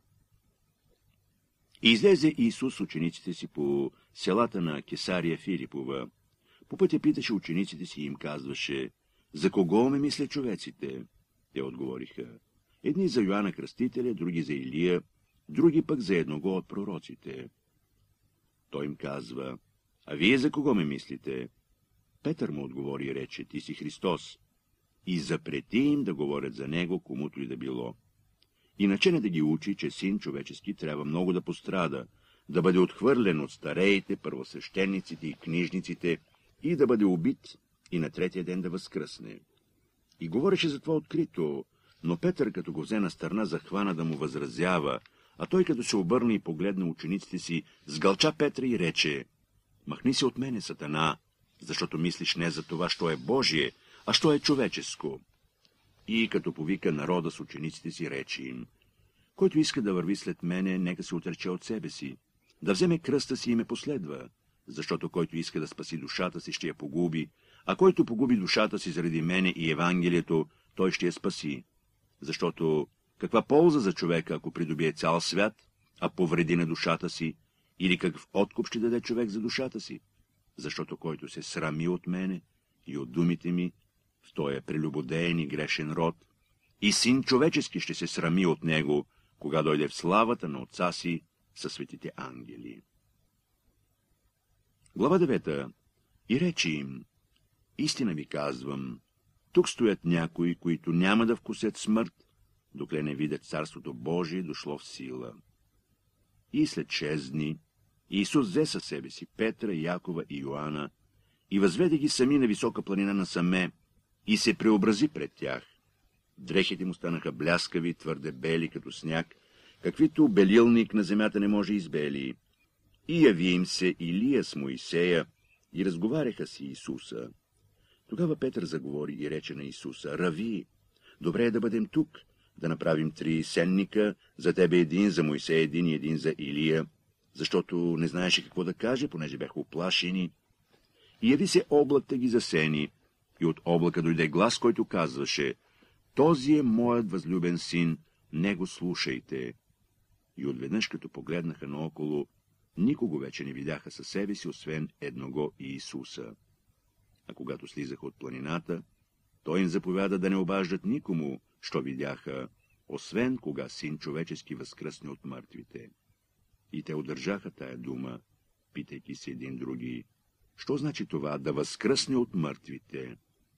Speaker 1: И излезе Иисус с учениците си по селата на Кесария Филипова. По пътя питаше учениците си и им казваше: за кого ме мисля човеците? Те отговориха: едни за Йоанна Кръстителя, други за Илия, други пък за едного от пророците. Той им казва: а вие за кого ме мислите? Петър му отговори и рече: ти си Христос. И запрети им да говорят за него, комуто и да било. И начина да ги учи, че син човечески трябва много да пострада, да бъде отхвърлен от стареите, първосвещениците и книжниците, и да бъде убит, и на 3-я ден да възкръсне. И говореше за това открито, но Петър, като го взе на страна, захвана да му възразява, а той, като се обърна и погледна учениците си, сгълча Петра и рече: махни се от мене, Сатана, защото мислиш не за това, що е Божие, а що е човеческо. И като повика народа с учениците си, рече им: който иска да върви след мене, нека се отрече от себе си, да вземе кръста си и ме последва, защото който иска да спаси душата си, ще я погуби, а който погуби душата си заради мене и Евангелието, той ще я спаси. Защото каква полза за човека, ако придобие цял свят, а повреди на душата си, или какъв откуп ще даде човек за душата си? Защото който се срами от мене и от думите ми, в този прелюбодеен и грешен род, и син човечески ще се срами от него, кога дойде в славата на Отца си със светите ангели. Глава 9. И рече им: истина ви казвам, тук стоят някои, които няма да вкусят смърт, докле не видят Царството Божие дошло в сила. И след 6 дни Иисус взе със себе си Петра, Якова и Йоана и възведе ги сами на висока планина насаме и се преобрази пред тях. Дрехите му станаха бляскави, твърде бели като сняг, каквито белилник на земята не може избели. И яви им се Илия с Моисея и разговаряха с Иисуса. Тогава Петър заговори и рече на Иисуса: Рави, добре е да бъдем тук, да направим 3 сенника, за тебе един, за Моисея един и един за Илия, защото не знаеше какво да каже, понеже бяха уплашени. И яви се облак да ги засени, и от облака дойде глас, който казваше: Този е моят възлюбен син, него слушайте. И отведнъж, като погледнаха наоколо, никого вече не видяха със себе си, освен едного Иисуса. А когато слизаха от планината, той им заповяда да не обаждат никому, що видяха, освен кога син човечески възкръсне от мъртвите. И те удържаха тая дума, питайки се един други: що значи това да възкръсне от мъртвите?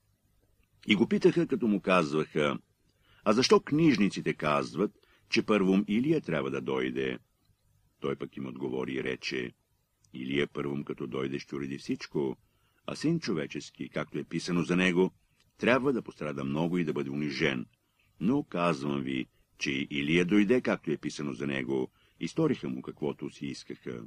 Speaker 1: И го питаха, като му казваха: а защо книжниците казват, че първом Илия трябва да дойде? Той пък им отговори и рече: Илия първом като дойде ще уреди всичко, а син човечески, както е писано за него, трябва да пострада много и да бъде унижен. Но казвам ви, че и Илия дойде, както е писано за него, и сториха му каквото си искаха.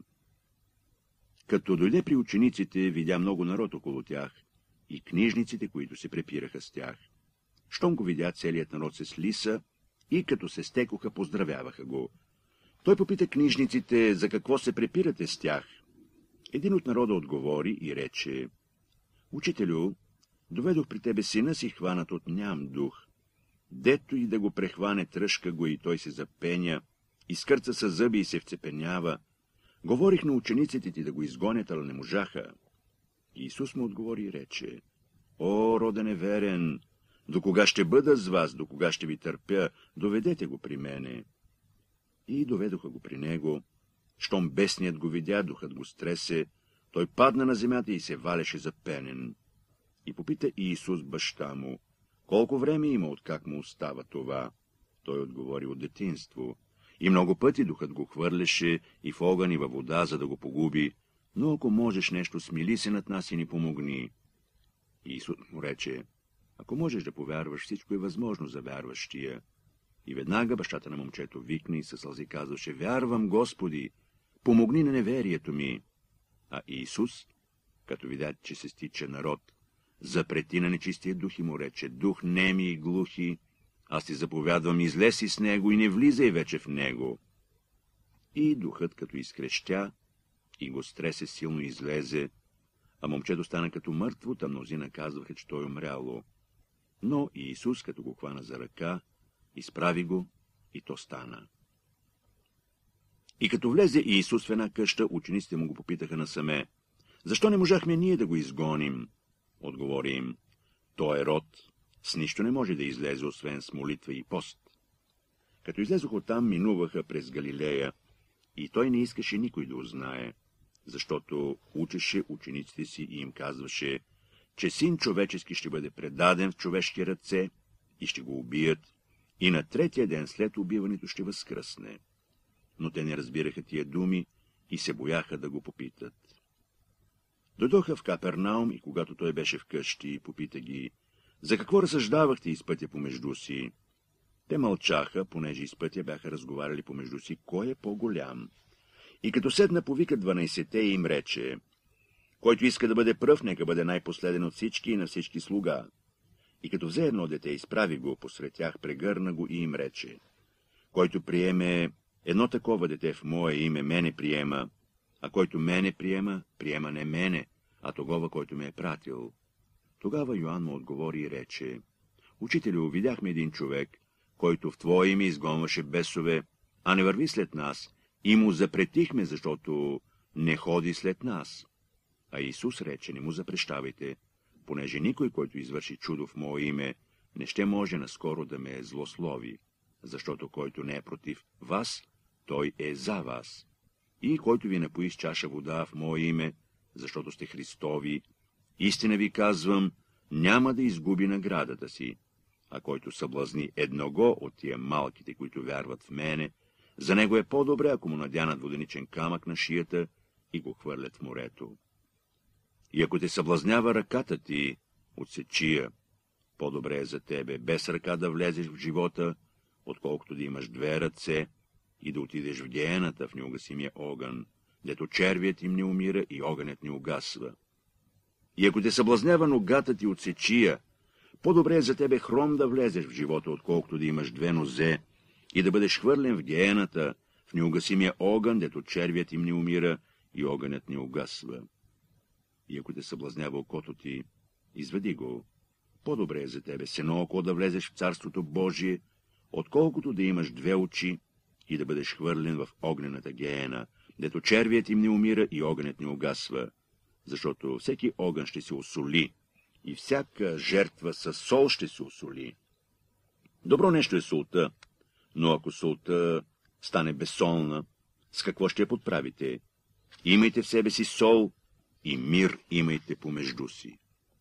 Speaker 1: Като дойде при учениците, видя много народ около тях и книжниците, които се препираха с тях. Щом го видя, целият народ се слиса и като се стекоха, поздравяваха го. Той попита книжниците: за какво се препирате с тях? Един от народа отговори и рече: Учителю, доведох при тебе сина си, хванат от ням дух. Дето и да го прехване, тръжка го и той се запеня, изкърца със зъби и се вцепенява. Говорих на учениците ти да го изгонят, але не можаха. Иисус му отговори и рече: О, роде неверен, до кога ще бъда с вас, до кога ще ви търпя, доведете го при мене. И доведоха го при него. Щом бесният го видя, духът го стресе, той падна на земята и се валеше запенен. И попита Иисус баща му: колко време има, откак му остава това? Той отговори: от детинство. И много пъти духът го хвърляше и в огън, и във вода, за да го погуби. Но ако можеш нещо, смили се над нас и ни помогни. Иисус му рече: ако можеш да повярваш, всичко е възможно за вярващия. И веднага бащата на момчето викна и със сълзи казваше: вярвам, Господи, помогни на неверието ми. А Иисус, като видя, че се стича народ, запрети на нечистия дух и му рече: дух неми и глухи, аз ти заповядвам, излези с него и не влизай вече в него. И духът, като изкрещя и го стресе, силно излезе, а момчето стана като мъртво, та мнозина казваха, че той умряло. Но Иисус, като го хвана за ръка, изправи го и то стана. И като влезе Иисус в една къща, учениците му го попитаха насаме: защо не можахме ние да го изгоним? Отговори им: той е род, с нищо не може да излезе, освен с молитва и пост. Като излезоха оттам, минуваха през Галилея, и той не искаше никой да узнае, защото учеше учениците си и им казваше, че син човечески ще бъде предаден в човешки ръце и ще го убият, и на третия ден след убиването ще възкръсне. Но те не разбираха тия думи и се бояха да го попитат. Дойдоха в Капернаум и когато той беше вкъщи, попита ги: за какво разсъждавахте из пътя помежду си? Те мълчаха, понеже из пътя бяха разговаряли помежду си кой е по-голям. И като седна, повика 12-те и им рече: който иска да бъде пръв, нека бъде най-последен от всички и на всички слуга. И като взе едно дете, изправи го посред тях, прегърна го и им рече: който приеме едно такова дете в мое име, мене приема, а който мене приема, приема не мене, а тогова, който ме е пратил. Тогава Йоан му отговори и рече: учителю, видяхме един човек, който в твое име изгонваше бесове, а не върви след нас, и му запретихме, защото не ходи след нас. А Исус рече: не му запрещавайте, понеже никой, който извърши чудо в мое име, не ще може наскоро да ме злослови, защото който не е против вас, той е за вас. И който ви напои с чаша вода в мое име, защото сте Христови, истина ви казвам, няма да изгуби наградата си. А който съблазни едного от тия малките, които вярват в мене, за него е по-добре, ако му надянат воденичен камък на шията и го хвърлят в морето. И ако те съблазнява ръката ти, отсечи я. По-добре е за тебе без ръка да влезеш в живота, отколкото да имаш две ръце и да отидеш в гиената, в неугасимия огън, дето червият им не умира и огънят не угасва. И ако те съблазнява ногата ти, отсечи я. По-добре е за тебе хром да влезеш в живота, отколкото да имаш две нозе и да бъдеш хвърлен в гиената, в неугасимия огън, дето червият им не умира и огънят не угасва. И ако те съблазнява окото ти, изведи го. По-добре е за тебе с едно око да влезеш в Царството Божие, отколкото да имаш две очи и да бъдеш хвърлен в огнената гиена, дето червият им не умира и огънят не угасва, защото всеки огън ще се осоли и всяка жертва със сол ще се осоли. Добро нещо е солта, но ако солта стане безсолна, с какво ще я подправите? Имайте в себе си сол и мир имайте помежду си.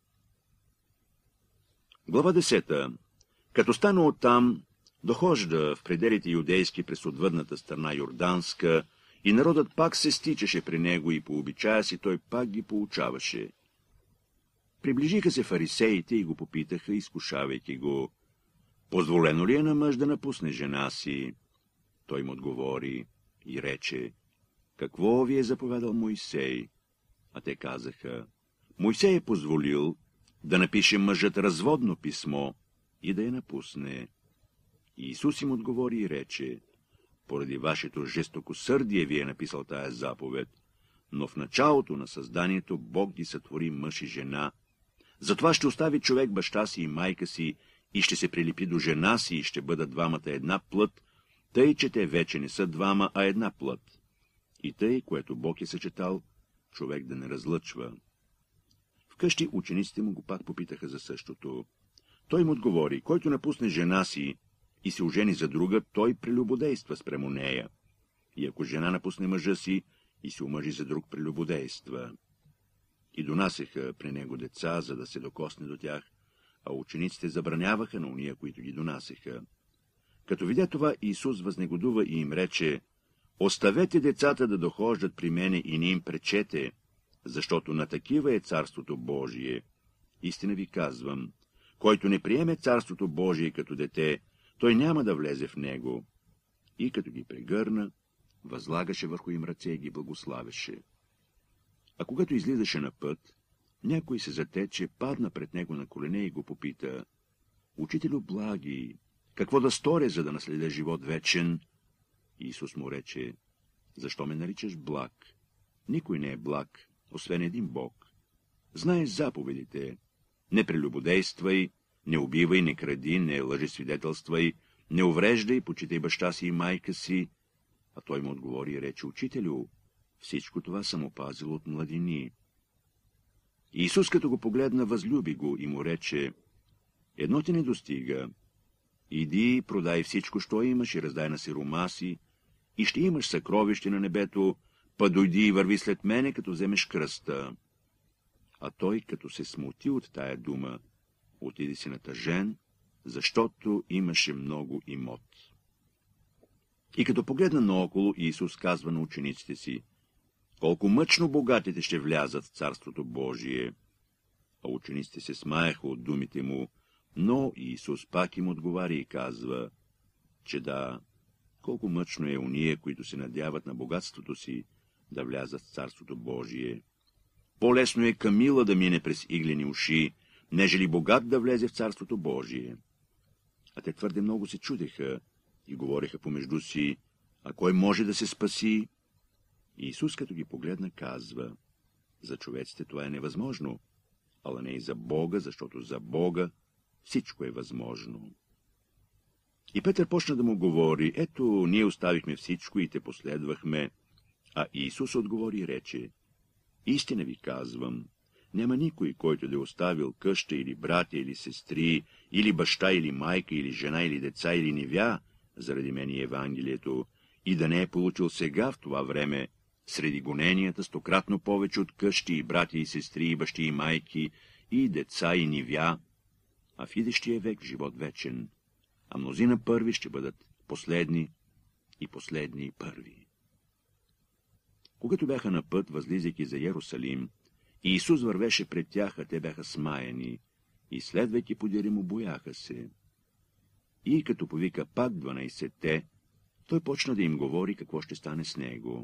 Speaker 1: Глава 10. Като стана оттам, дохожда в пределите юдейски през отвъдната страна Йорданска, и народът пак се стичаше при него и по обичая си той пак ги поучаваше. Приближиха се фарисеите и го попитаха, изкушавайки го: позволено ли е на мъж да напусне жена си? Той им отговори и рече: какво ви е заповядал Мойсей? А те казаха: Мойсей е позволил да напише мъжът разводно писмо и да я напусне. И Исус им отговори и рече: поради вашето жестокосърдие ви е написал тая заповед, но в началото на създанието Бог ги сътвори мъж и жена. Затова ще остави човек баща си и майка си и ще се прилепи до жена си и ще бъдат двамата една плът, тъй, че те вече не са двама, а една плът. И тъй, което Бог е съчетал, човек да не разлъчва. Вкъщи учениците му го пак попитаха за същото. Той им отговори: който напусне жена си и се ожени за друга, той прелюбодейства спрямо нея. И ако жена напусне мъжа си и се омъжи за друг, прелюбодейства. И донасяха при него деца, за да се докосне до тях, а учениците забраняваха на уния, които ги донасяха. Като видя това, Исус възнегодува и им рече: оставете децата да дохождат при мене и не им пречете, защото на такива е Царството Божие. Истина ви казвам, който не приеме Царството Божие като дете, той няма да влезе в него. И като ги прегърна, възлагаше върху им ръце и ги благославеше. А когато излизаше на път, някой се затече, падна пред него на колене и го попита: Учителю благи, какво да сторя, за да наследя живот вечен? Исус му рече: защо ме наричаш благ? Никой не е благ, освен един Бог. Знаеш заповедите: не прелюбодействай, не убивай, не кради, не лъжесвидетелствай, не увреждай, почитай баща си и майка си. А той му отговори и рече: Учителю, всичко това съм опазил от младини. Исус, като го погледна, възлюби го и му рече: едно ти не достига. Иди, продай всичко, що имаш, и раздай на сиромаси, и ще имаш съкровище на небето, па дойди и върви след мене, като вземеш кръста. А той, като се смути от тая дума, отиде си натъжен, защото имаше много имот. И като погледна наоколо, Исус казва на учениците си: колко мъчно богатите ще влязат в Царството Божие. А учениците се смаяха от думите му, но Исус пак им отговаря и казва, че да, колко мъчно е уния, които се надяват на богатството си, да влязат в Царството Божие. По-лесно е камила да мине през иглени уши, нежели богат да влезе в Царството Божие. А те твърде много се чудеха и говореха помежду си: а кой може да се спаси? И Исус, като ги погледна, казва: за човеците това е невъзможно, ала не и за Бога, защото за Бога всичко е възможно. И Петър почна да му говори: ето, ние оставихме всичко и те последвахме. А Исус отговори и рече: истина ви казвам, няма никой, който да е оставил къща или братя или сестри, или баща или майка, или жена, или деца, или невя, заради мен и Евангелието, и да не е получил сега в това време, среди гоненията, стократно повече от къщи и братя и сестри, и бащи и майки, и деца и невя, а в идещия век живот вечен. А мнозина първи ще бъдат последни, и последни първи. Когато бяха на път, възлизайки за Йерусалим, Иисус вървеше пред тях, а те бяха смаяни, и следвайки подире му, бояха се. И като повика пак 12-те, той почна да им говори какво ще стане с него.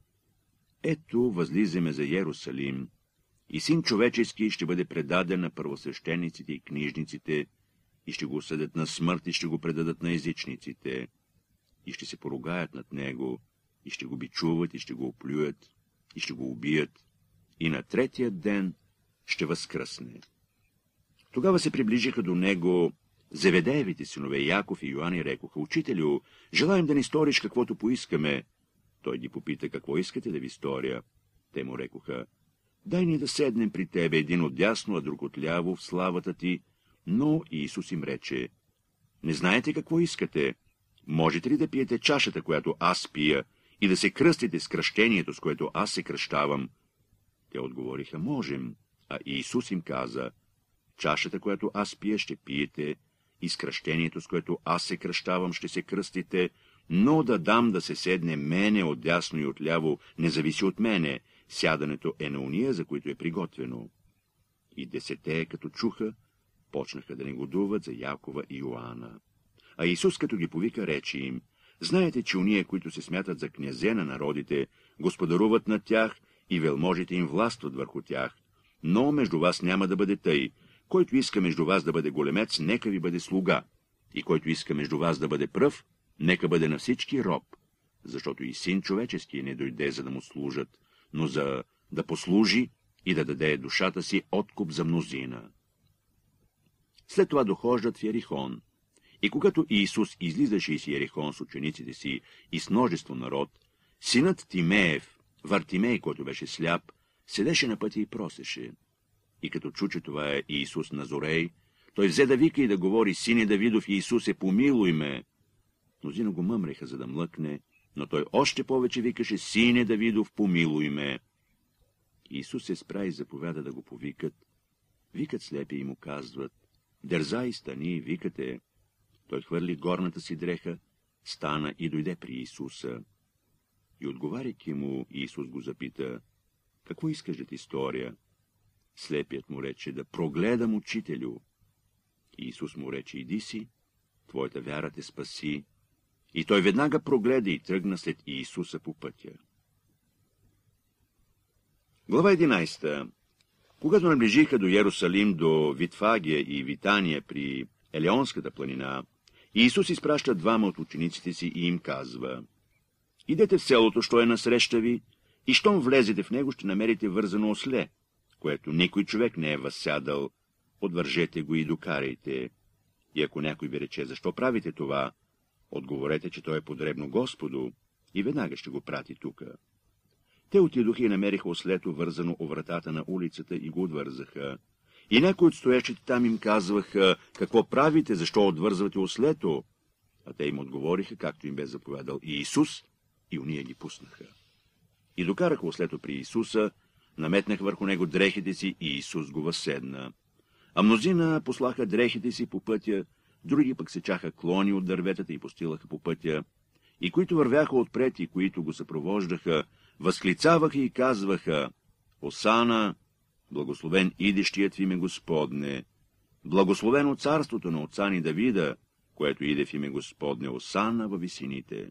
Speaker 1: Ето, възлизаме за Йерусалим, и Син човечески ще бъде предаден на първосвещениците и книжниците, и ще го осъдят на смърт, и ще го предадат на езичниците, и ще се поругаят над него, и ще го бичуват, и ще го оплюят, и ще го убият, и на третия ден ще възкръсне. Тогава се приближиха до него Зеведеевите синове Яков и Йоан и рекоха: Учителю, желаем да ни сториш каквото поискаме. Той ги попита: какво искате да ви сторя? Те му рекоха: дай ни да седнем при тебе, един отдясно, а друг отляво в славата ти. Но Иисус им рече: не знаете какво искате? Можете ли да пиете чашата, която аз пия, и да се кръстите с кръщението, с което аз се кръщавам? Те отговориха: можем. А Иисус им каза: чашата, която аз пия, ще пиете, и с кръщението, с което аз се кръщавам, ще се кръстите, но да дам да се седне мене отдясно и отляво, не зависи от мене, сядането е на уния, за които е приготвено. И 10, като чуха, почнаха да негодуват за Якова и Йоанна. А Исус, като ги повика, рече им: знаете, че уния, които се смятат за князе на народите, господаруват над тях и велможите им властват върху тях. Но между вас няма да бъде тъй. Който иска между вас да бъде големец, нека ви бъде слуга. И който иска между вас да бъде пръв, нека бъде на всички роб. Защото и Син човечески не дойде, за да му служат, но за да послужи и да даде душата си откуп за мнозина. След това дохождат в Йерихон. И когато Иисус излизаше из Йерихон с учениците си и с множество народ, синът Тимеев, Вартимей, който беше сляп, седеше на пътя и просеше. И като чу, че това е Иисус Назорей, той взе да вика и да говори: Сине Давидов, Иисусе, помилуй ме. Мнозина го мъмреха, за да млъкне, но той още повече викаше: Сине Давидов, помилуй ме. Иисус се спря и заповяда да го повикат. Викат слепи и му казват: дързай, стани, викате. Той хвърли горната си дреха, стана и дойде при Иисуса. И отговаряйки му, Иисус го запита: какво искаш да ти сторя? Слепият му рече: да прогледам, учителю. Иисус му рече: иди си, твоята вяра те спаси. И той веднага прогледа и тръгна след Иисуса по пътя. Глава 11. Когато наближиха до Йерусалим, до Витфагия и Витания при Елеонската планина, Иисус изпраща 2 от учениците си и им казва: идете в селото, що е насреща ви, и щом влезете в него, ще намерите вързано осле, което никой човек не е възсядал, отвържете го и докарайте. И ако някой ви рече: защо правите това, отговорете, че то е подребно Господу, и веднага ще го прати тука. Те отидоха и намериха ослето вързано о вратата на улицата и го отвързаха. И някои от стоящите там им казваха: какво правите, защо отвързвате ослето? А те им отговориха, както им бе заповядал Иисус, и уния ги пуснаха. И докараха ослето при Иисуса, наметнах върху него дрехите си и Иисус го възседна. А мнозина послаха дрехите си по пътя, други пък сечаха клони от дърветата и постилаха по пътя, и които вървяха отпред и които го съпровождаха, възклицаваха и казваха: Осана, благословен идещият в име Господне, благословено царството на отца ни Давида, което иде в име Господне, Осана във висините.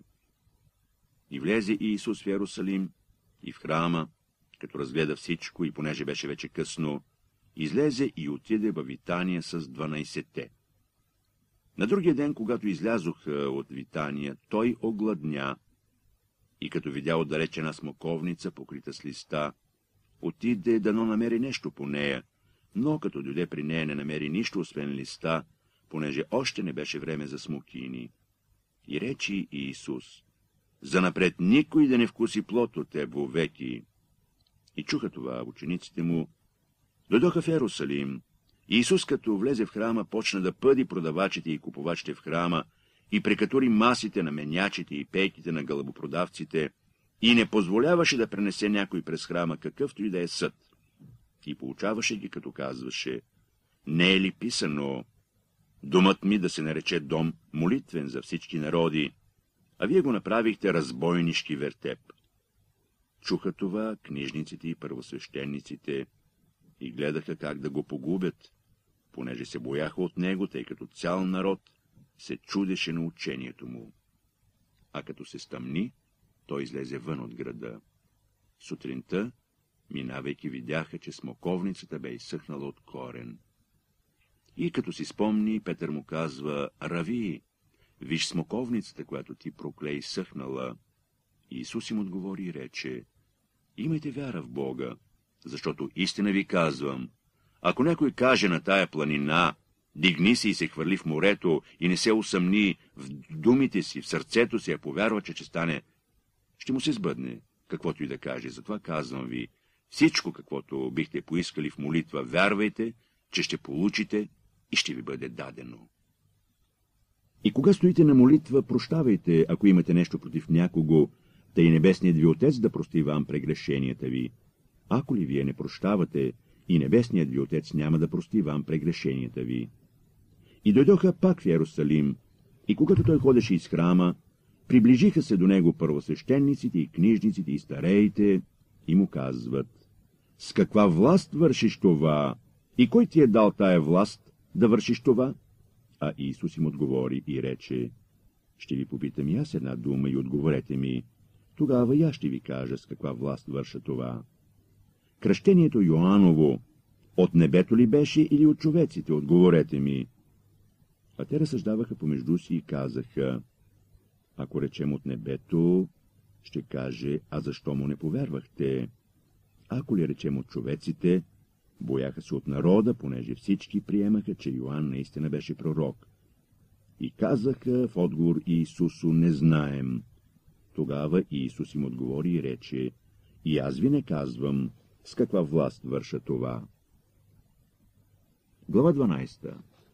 Speaker 1: И влезе Иисус в Йерусалим и в храма, като разгледа всичко, и понеже беше вече късно, излезе и отиде във Витания с 12-те. На другия ден, когато излязоха от Витания, той огладня, и като видя отдалеч една смоковница, покрита с листа, отиде дано намери нещо по нея, но като дойде при нея, не намери нищо, освен листа, понеже още не беше време за смокини. И речи Иисус: занапред никой да не вкуси плод от теб вовеки. И чуха това учениците му. Дойдоха в Йерусалим. Иисус, като влезе в храма, почна да пъди продавачите и купувачите в храма и прекатури масите на менячите и пейките на гълъбопродавците и не позволяваше да пренесе някой през храма, какъвто и да е съд. И поучаваше ги, като казваше: не е ли писано: домът ми да се нарече дом молитвен за всички народи, а вие го направихте разбойнишки вертеп. чуха това книжниците и първосвещениците и гледаха как да го погубят, понеже се бояха от него, тъй като цял народ се чудеше на учението му. А като се стъмни, той излезе вън от града. Сутринта, минавайки, видяха, че смоковницата бе изсъхнала от корен. И като си спомни, Петър му казва: Рави, виж смоковницата, която ти проклей, изсъхнала. И Исус им отговори и рече: имайте вяра в Бога, защото истина ви казвам, ако някой каже на тая планина: дигни се и се хвърли в морето, и не се усъмни в думите си, в сърцето си, а повярва, че стане, ще му се сбъдне, каквото и да каже. Затова казвам ви, всичко, каквото бихте поискали в молитва, вярвайте, че ще получите и ще ви бъде дадено. И кога стоите на молитва, прощавайте, ако имате нещо против някого, тъй небесният ви Отец да прости вам прегрешенията ви. Ако ли вие не прощавате, и небесният ви Отец няма да прости вам прегрешенията ви. И дойдоха пак в Йерусалим, и когато той ходеше из храма, приближиха се до него първосвещениците и книжниците и стареите, и му казват: с каква власт вършиш това? И кой ти е дал тая власт да вършиш това? А Исус им отговори и рече: ще ви попитам и аз една дума и отговорете ми, тогава и аз ще ви кажа с каква власт върша това. Кръщението Йоаново от небето ли беше или от човеците? Отговорете ми. А те разсъждаваха помежду си и казаха: ако речем от небето, ще каже: а защо му не повярвахте? Ако ли речем от човеците, бояха се от народа, понеже всички приемаха, че Йоан наистина беше пророк. И казаха в отговор Иисусу: не знаем. Тогава Иисус им отговори и рече: и аз ви не казвам с каква власт върша това. Глава 12.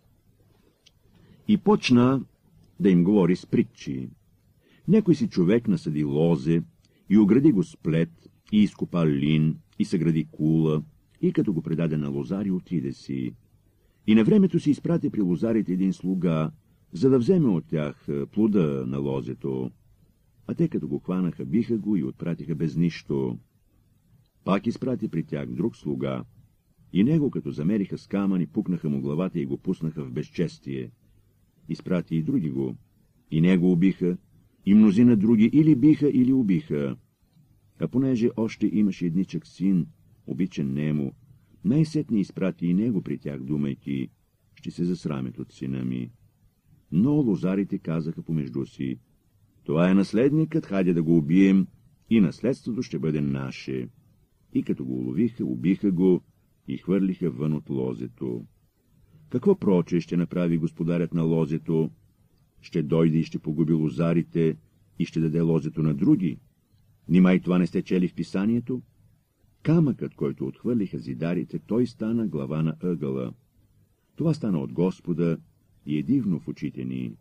Speaker 1: И почна да им говори с притчи. Някой си човек насади лозе и огради го с плет, и изкопа лин, и съгради кула, и като го предаде на лозари, отиде си. И на времето си изпрати при лозарите един слуга, за да вземе от тях плода на лозето. А те, като го хванаха, биха го и отпратиха без нищо. Пак изпрати при тях друг слуга, и него, като замериха с камъни, пукнаха му главата и го пуснаха в безчестие. Изпрати и други го, и него убиха, и мнозина други или биха, или убиха. А понеже още имаше едничък син, обичан нему, най-сетне изпрати и него при тях, думайки: ще се засрамят от сина ми. Но лозарите казаха помежду си: това е наследникът, хайде да го убием, и наследството ще бъде наше. И като го уловиха, убиха го и хвърлиха вън от лозето. Какво проче ще направи господарят на лозето? Ще дойде и ще погуби лозарите и ще даде лозето на други? Нима и това не сте чели в писанието? Камъкът, който отхвърлиха зидарите, той стана глава на ъгъла. Това стана от Господа и е дивно в очите ни.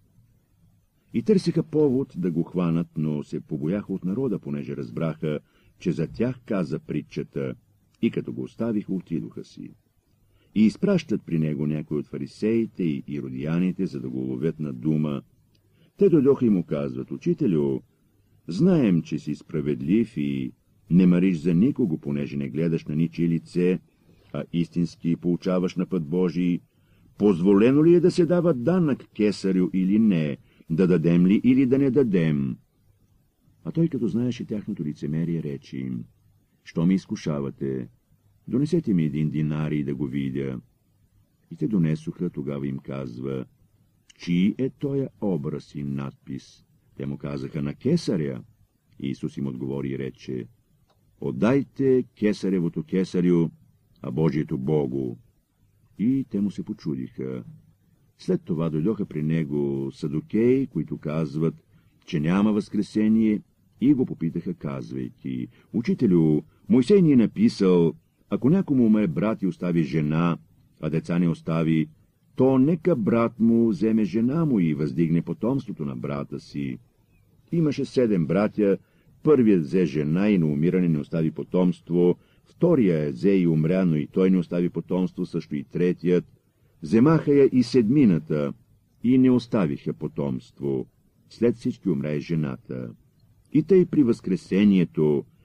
Speaker 1: И търсиха повод да го хванат, но се побояха от народа, понеже разбраха, че за тях каза притчата, и като го оставиха, отидоха си. И изпращат при него някои от фарисеите и иродияните, за да го ловят на дума. Те дойдоха и му казват: учителю, знаем, че си справедлив и не мариш за никого, понеже не гледаш на ничие лице, а истински получаваш на път Божий. Позволено ли е да се дава данък кесарю или не, да дадем ли или да не дадем? А той, като знаеше тяхното лицемерие, рече им: що ме изкушавате? Донесете ми 1 динарий да го видя. И те донесоха, тогава им казва: чий е тоя образ и надпис? Те му казаха: на кесаря. Исус им отговори и рече: отдайте кесаревото кесарю, а Божието Богу. И те му се почудиха. След това дойдоха при него садукеи, които казват, че няма възкресение, и го попитаха, казвайки: учителю, Мойсей ни е написал, ако някому умре брат и остави жена, а деца не остави, то нека брат му вземе жена му и въздигне потомството на брата си. Имаше 7 братя, първият взе жена и на умиране не остави потомство, втория взе и умря, но и той не остави потомство, също и третият. Вземаха я и 7-ата и не оставиха потомство. След всички умря жената. И тъй при възкресението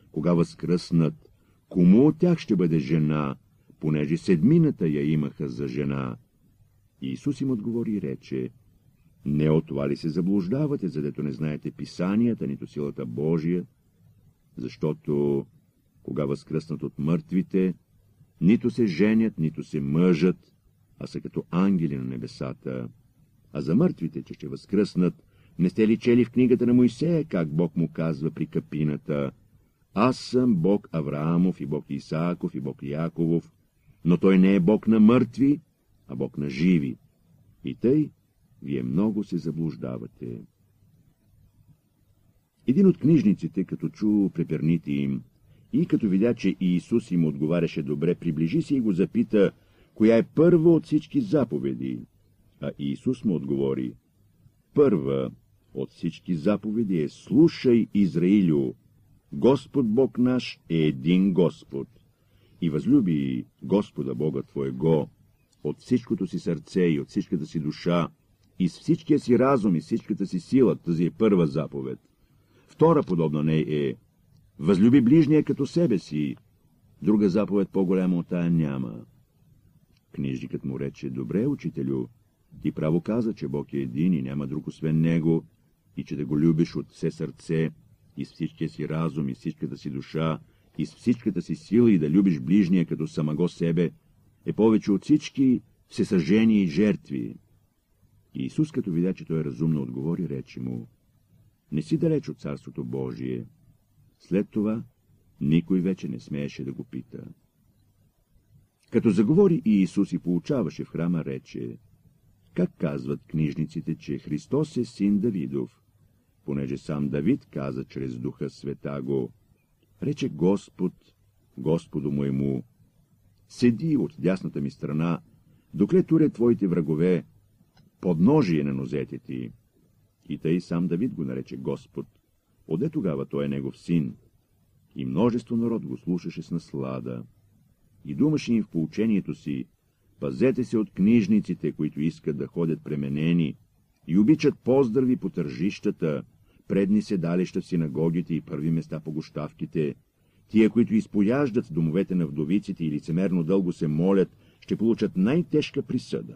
Speaker 1: кога възкръснат, кому от тях ще бъде жена, понеже седмината я имаха за жена? Исус им отговори и рече: не от това ли се заблуждавате, задето не знаете писанията, нито силата Божия? Защото, кога възкръснат от мъртвите, нито се женят, нито се мъжат, а са като ангели на небесата. А за мъртвите, че ще възкръснат, не сте ли чели в книгата на Мойсея, как Бог му казва при капината: аз съм Бог Авраамов и Бог Исааков и Бог Яковов, но той не е Бог на мъртви, а Бог на живи. И тъй, вие много се заблуждавате. Един от книжниците, като чу преперните им и като видя, че Иисус им отговаряше добре, приближи се и го запита, коя е първа от всички заповеди. А Иисус му отговори: първа от всички заповеди е: слушай, Израилю, Господ Бог наш е един Господ. И възлюби Господа Бога твоего от всичкото си сърце и от всичката си душа, и с всичкия си разум и всичката си сила. Тази е първа заповед. Втора подобна ней е: възлюби ближния като себе си. Друга заповед по-голяма от тая няма. Книжникът му рече: добре, учителю, ти право каза, че Бог е един и няма друг освен Него, и че да го любиш от все сърце, и с всичкия си разум, и всичката си душа, и с всичката си сила, и да любиш ближния като самого себе, е повече от всички всесъжения и жертви. И Исус, като видя, че той разумно отговори, рече му: не си далеч от Царството Божие. След това никой вече не смееше да го пита. Като заговори и Исус и поучаваше в храма, рече: как казват книжниците, че Христос е син Давидов, понеже сам Давид каза чрез Духа Святаго: рече Господ Господу моему: седи от дясната ми страна, докле туря твоите врагове подножие на нозете ти. И тъй сам Давид го нарече Господ. Оде тогава той е негов син. И множество народ го слушаше с наслада. И думаше им в поучението си: пазете се от книжниците, които искат да ходят пременени и обичат поздрави по тържищата, предни седалища в синагогите и първи места по гощавките. Тия, които изпояждат в домовете на вдовиците и лицемерно дълго се молят, ще получат най-тежка присъда.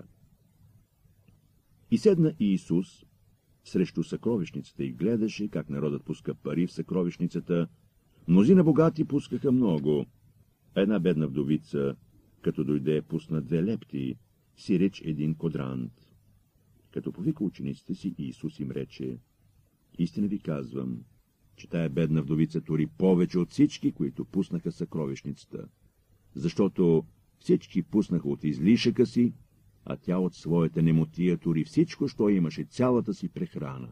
Speaker 1: И седна Иисус срещу съкровищницата и гледаше как народът пуска пари в съкровищницата. Мнозина богати пускаха много. Една бедна вдовица, като дойде, пусна 2 лепти, сиреч 1 квадрант. Като повика учениците си, Иисус им рече: истина ви казвам, че тая бедна вдовица тури повече от всички, които пуснаха съкровищницата, защото всички пуснаха от излишъка си, а тя от своята немотия тури всичко, що имаше, цялата си прехрана.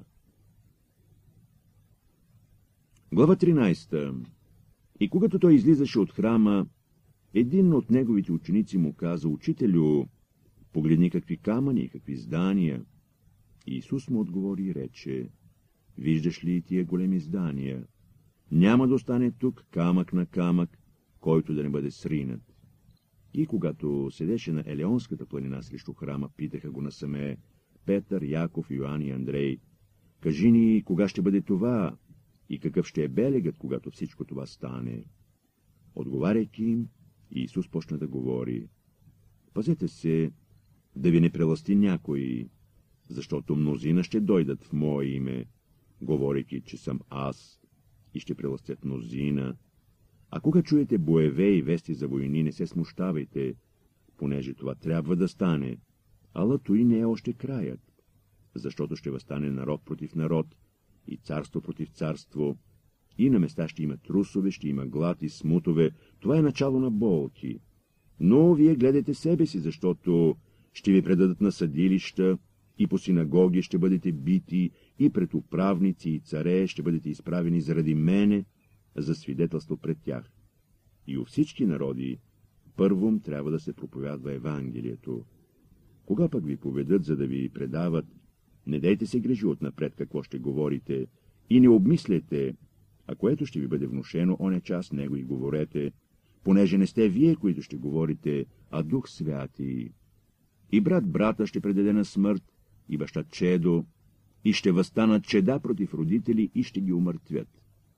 Speaker 1: Глава 13. И когато той излизаше от храма, един от неговите ученици му каза: учителю, погледни какви камъни и какви здания. Иисус му отговори и рече: виждаш ли тия големи здания? Няма да остане тук камък на камък, който да не бъде сринат. И когато седеше на Елеонската планина срещу храма, питаха го насаме Петър, Яков, Йоан и Андрей: кажи ни, кога ще бъде това и какъв ще е белегът, когато всичко това стане? Отговаряйки им, Иисус почна да говори: пазете се да ви не прелъсти някой, защото мнозина ще дойдат в мое име, говорейки, че съм аз, и ще прелъстят мнозина. А кога чуете боеве и вести за войни, не се смущавайте, понеже това трябва да стане, ала той не е още краят, защото ще възстане народ против народ и царство против царство, и на места ще има трусове, ще има глад и смутове. Това е начало на болки. Но вие гледайте себе си, защото ще ви предадат на съдилища, и по синагоги ще бъдете бити, и пред управници и царе ще бъдете изправени заради мене, за свидетелство пред тях. И у всички народи първом трябва да се проповядва Евангелието. Кога пък ви поведат, за да ви предават, не дайте се грижи отнапред какво ще говорите, и не обмисляйте, а което ще ви бъде внушено, оня час него и говорете, понеже не сте вие, които ще говорите, а Дух Святи. И брат брата ще предаде на смърт, и баща чедо, и ще възстанат чеда против родители и ще ги умъртвят.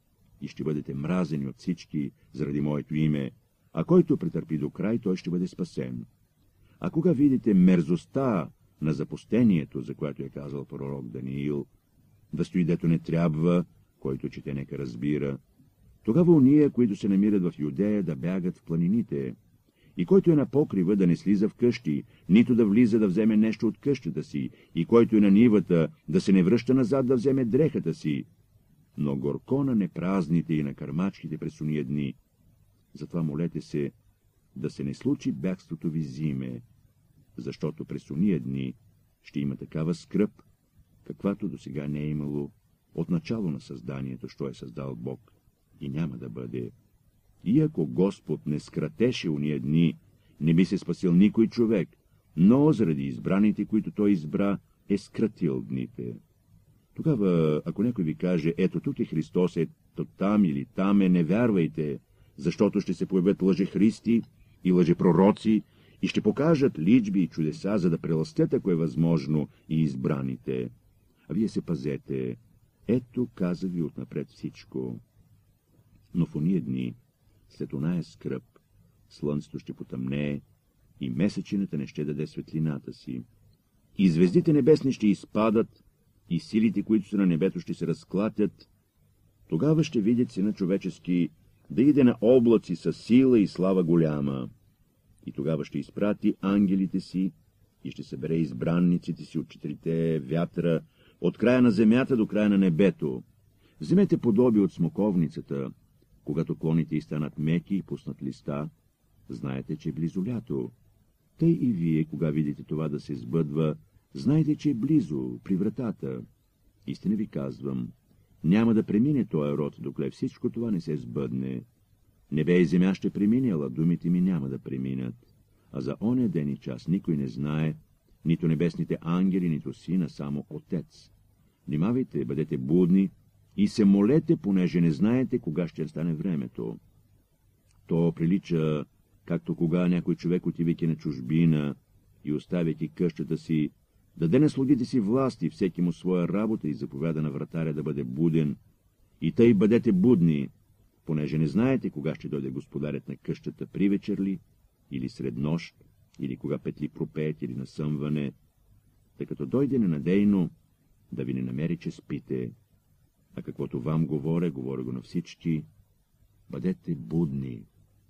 Speaker 1: и ще бъдете мразени от всички заради моето име, а който претърпи до край, той ще бъде спасен. А кога видите мерзостта на запустението, за което е казал пророк Даниил, да стои дето не трябва, който чете нека разбира, тогава уния, които се намират в Юдея, да бягат в планините, и който е на покрива, да не слиза в къщи, нито да влиза да вземе нещо от къщата си, и който е на нивата, да се не връща назад да вземе дрехата си. Но горко на непразните и на кърмачките през уния дни. Затова молете се, да се не случи бягството ви зиме, защото през уния дни ще има такава скръб, каквато досега не е имало от начало на създанието, що е създал Бог, и няма да бъде. И ако Господ не скратеше уния дни, не би се спасил никой човек, но заради избраните, които той избра, е скратил дните. Тогава, ако някой ви каже, ето тук е Христос, ето там или там е, не вярвайте, защото ще се появят лъжехристи и лъжепророци и ще покажат личби и чудеса, за да прелъстят, ако е възможно, и избраните. А вие се пазете. Ето, каза ви отнапред всичко. Но в ония дни, след оная скръб, слънцето ще потъмнее и месечината не ще даде светлината си. И звездите небесни ще изпадат, и силите, които са на небето, ще се разклатят. Тогава ще видят Сина човечески да иде на облаци със сила и слава голяма. И тогава ще изпрати ангелите си и ще събере избранниците си от четирите вятъра, от края на земята до края на небето. Вземете подоби от смоковницата, когато клоните й станат меки и пуснат листа, знаете, че е близо лято. Тъй и вие, кога видите това да се сбъдва, знайте, че е близо, при вратата. Истина ви казвам, няма да премине този род, докле всичко това не се сбъдне. Небе и земя ще премине, ала думите ми няма да преминат. А за оня ден и час никой не знае, нито небесните ангели, нито сина, само Отец. Внимавайте, бъдете будни и се молете, понеже не знаете кога ще стане времето. То прилича, както кога някой човек, отивайки на чужбина и оставяйки къщата си, даде на слугите си власт и всеки му своя работа и заповяда на вратаря да бъде буден. И тъй бъдете будни, понеже не знаете кога ще дойде господарят на къщата, при вечер ли, или сред нощ, или кога петли пропеят, или насъмване, тъй като дойде ненадейно, да ви не намери, че спите. А каквото вам говоря го на всички, бъдете будни.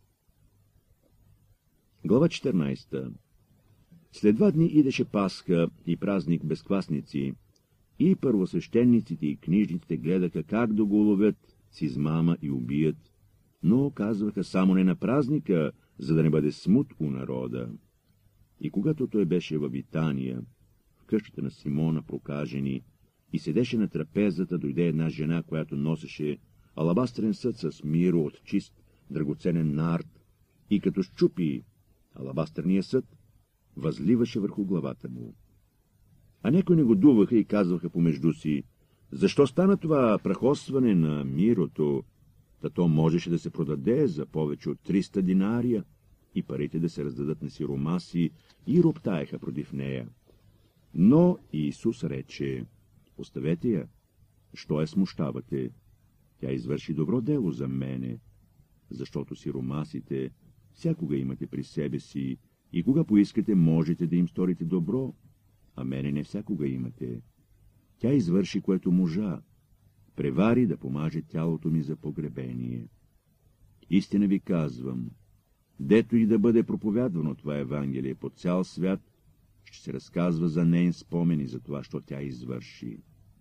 Speaker 1: Глава 14. След 2 дни идеше Пасха и празник без квасници, и първосвещениците и книжниците гледаха как да го уловят с измама и убият, но казваха само не на празника, за да не бъде смут у народа. И когато той беше във Витания, в къщата на Симона прокажени, и седеше на трапезата, дойде една жена, която носеше алабастрен съд с миро от чист, драгоценен нард, и като щупи алабастрения съд, възливаше върху главата му. А някои негодуваха и казваха помежду си, защо стана това прахосване на мирото, та то можеше да се продаде за повече от 300 динария и парите да се раздадат на сиромаси, и роптаеха против нея. Но Иисус рече, оставете я, що я смущавате? Тя извърши добро дело за мене, защото сиромасите всякога имате при себе си и кога поискате, можете да им сторите добро, а мене не всякога имате. Тя извърши, което можа, превари да помаже тялото ми за погребение. Истина ви казвам, дето и да бъде проповядвано това Евангелие по цял свят, ще се разказва за нейн спомени за това, що тя извърши.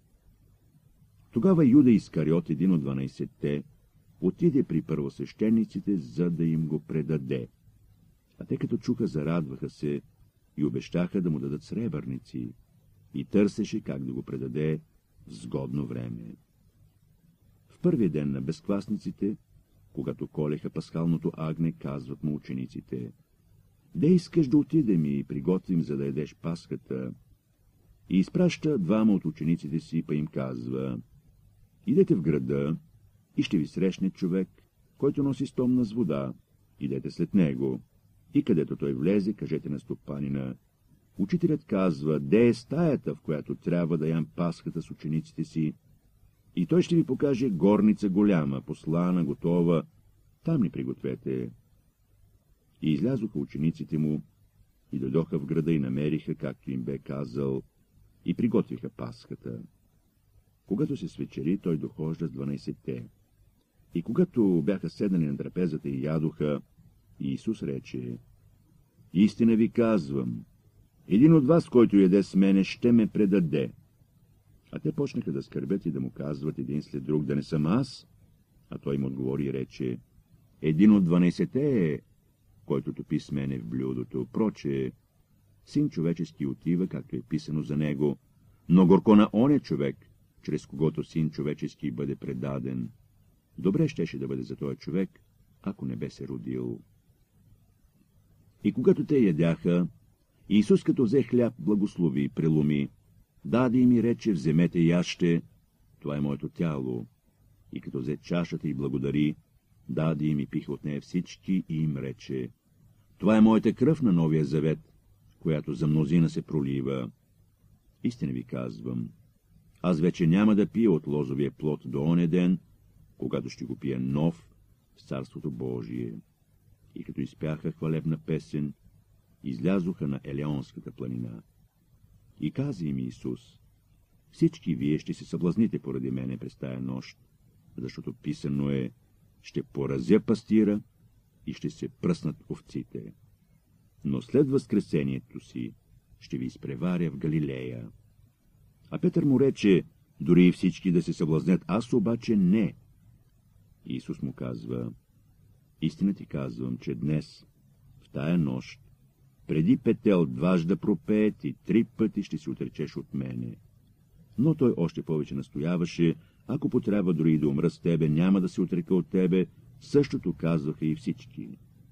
Speaker 1: Тогава Юда Искариот, един от 12-те, отиде при първосвещениците, за да им го предаде. А те като чуха, зарадваха се и обещаха да му дадат сребърници, и търсеше как да го предаде в сгодно време. В първия ден на безквасниците, когато колеха пасхалното агне, казват му учениците, де искаш да отидем и приготвим, за да ядеш пасхата? И изпраща 2 от учениците си, па им казва, идете в града и ще ви срещне човек, който носи стомна с вода, идете след него. И където той влезе, кажете на стопанина, учителят казва, де е стаята, в която трябва да ям пасхата с учениците си? И той ще ви покаже горница голяма, послана, готова, там ни пригответе. И излязоха учениците му, и дойдоха в града и намериха, както им бе казал, и приготвиха пасхата. Когато се свечери, той дохожда с 12-те. И когато бяха седнали на трапезата и ядоха, Иисус рече: истина ви казвам, един от вас, който яде с мене, ще ме предаде. А те почнаха да скърбят и да му казват един след друг: да не съм аз? А той им отговори и рече: един от 12-те е, който топи с мене в блюдото. Проче, Син човечески отива, както е писано за него, но горко на оня човек, чрез когото Син човечески бъде предаден. Добре щеше да бъде за този човек, ако не бе се родил. И когато те ядяха, Иисус, като взе хляб, благослови, преломи, даде им и рече: вземете и яжте, това е моето тяло. И като взе чашата и благодари, даде им и пиха от нея всички и им рече: това е моята кръв на новия завет, която за мнозина се пролива. Истина ви казвам, аз вече няма да пия от лозовия плод до оня ден, когато ще го пия нов в Царството Божие. И като изпяха хвалебна песен, излязоха на Елеонската планина. И каза им Иисус: всички вие ще се съблазните поради мене през тая нощ, защото писано е: ще поразя пастира и ще се пръснат овците. Но след възкресението си ще ви изпреваря в Галилея. А Петър му рече: дори и всички да се съблазнят, аз обаче не. Иисус му казва: истина ти казвам, че днес, в тая нощ, преди петел дважда пропеят и 3 пъти ще се отречеш от мене. Но той още повече настояваше: ако потрябва дори и да умра с тебе, няма да се отрека от тебе. Същото казваха и всички.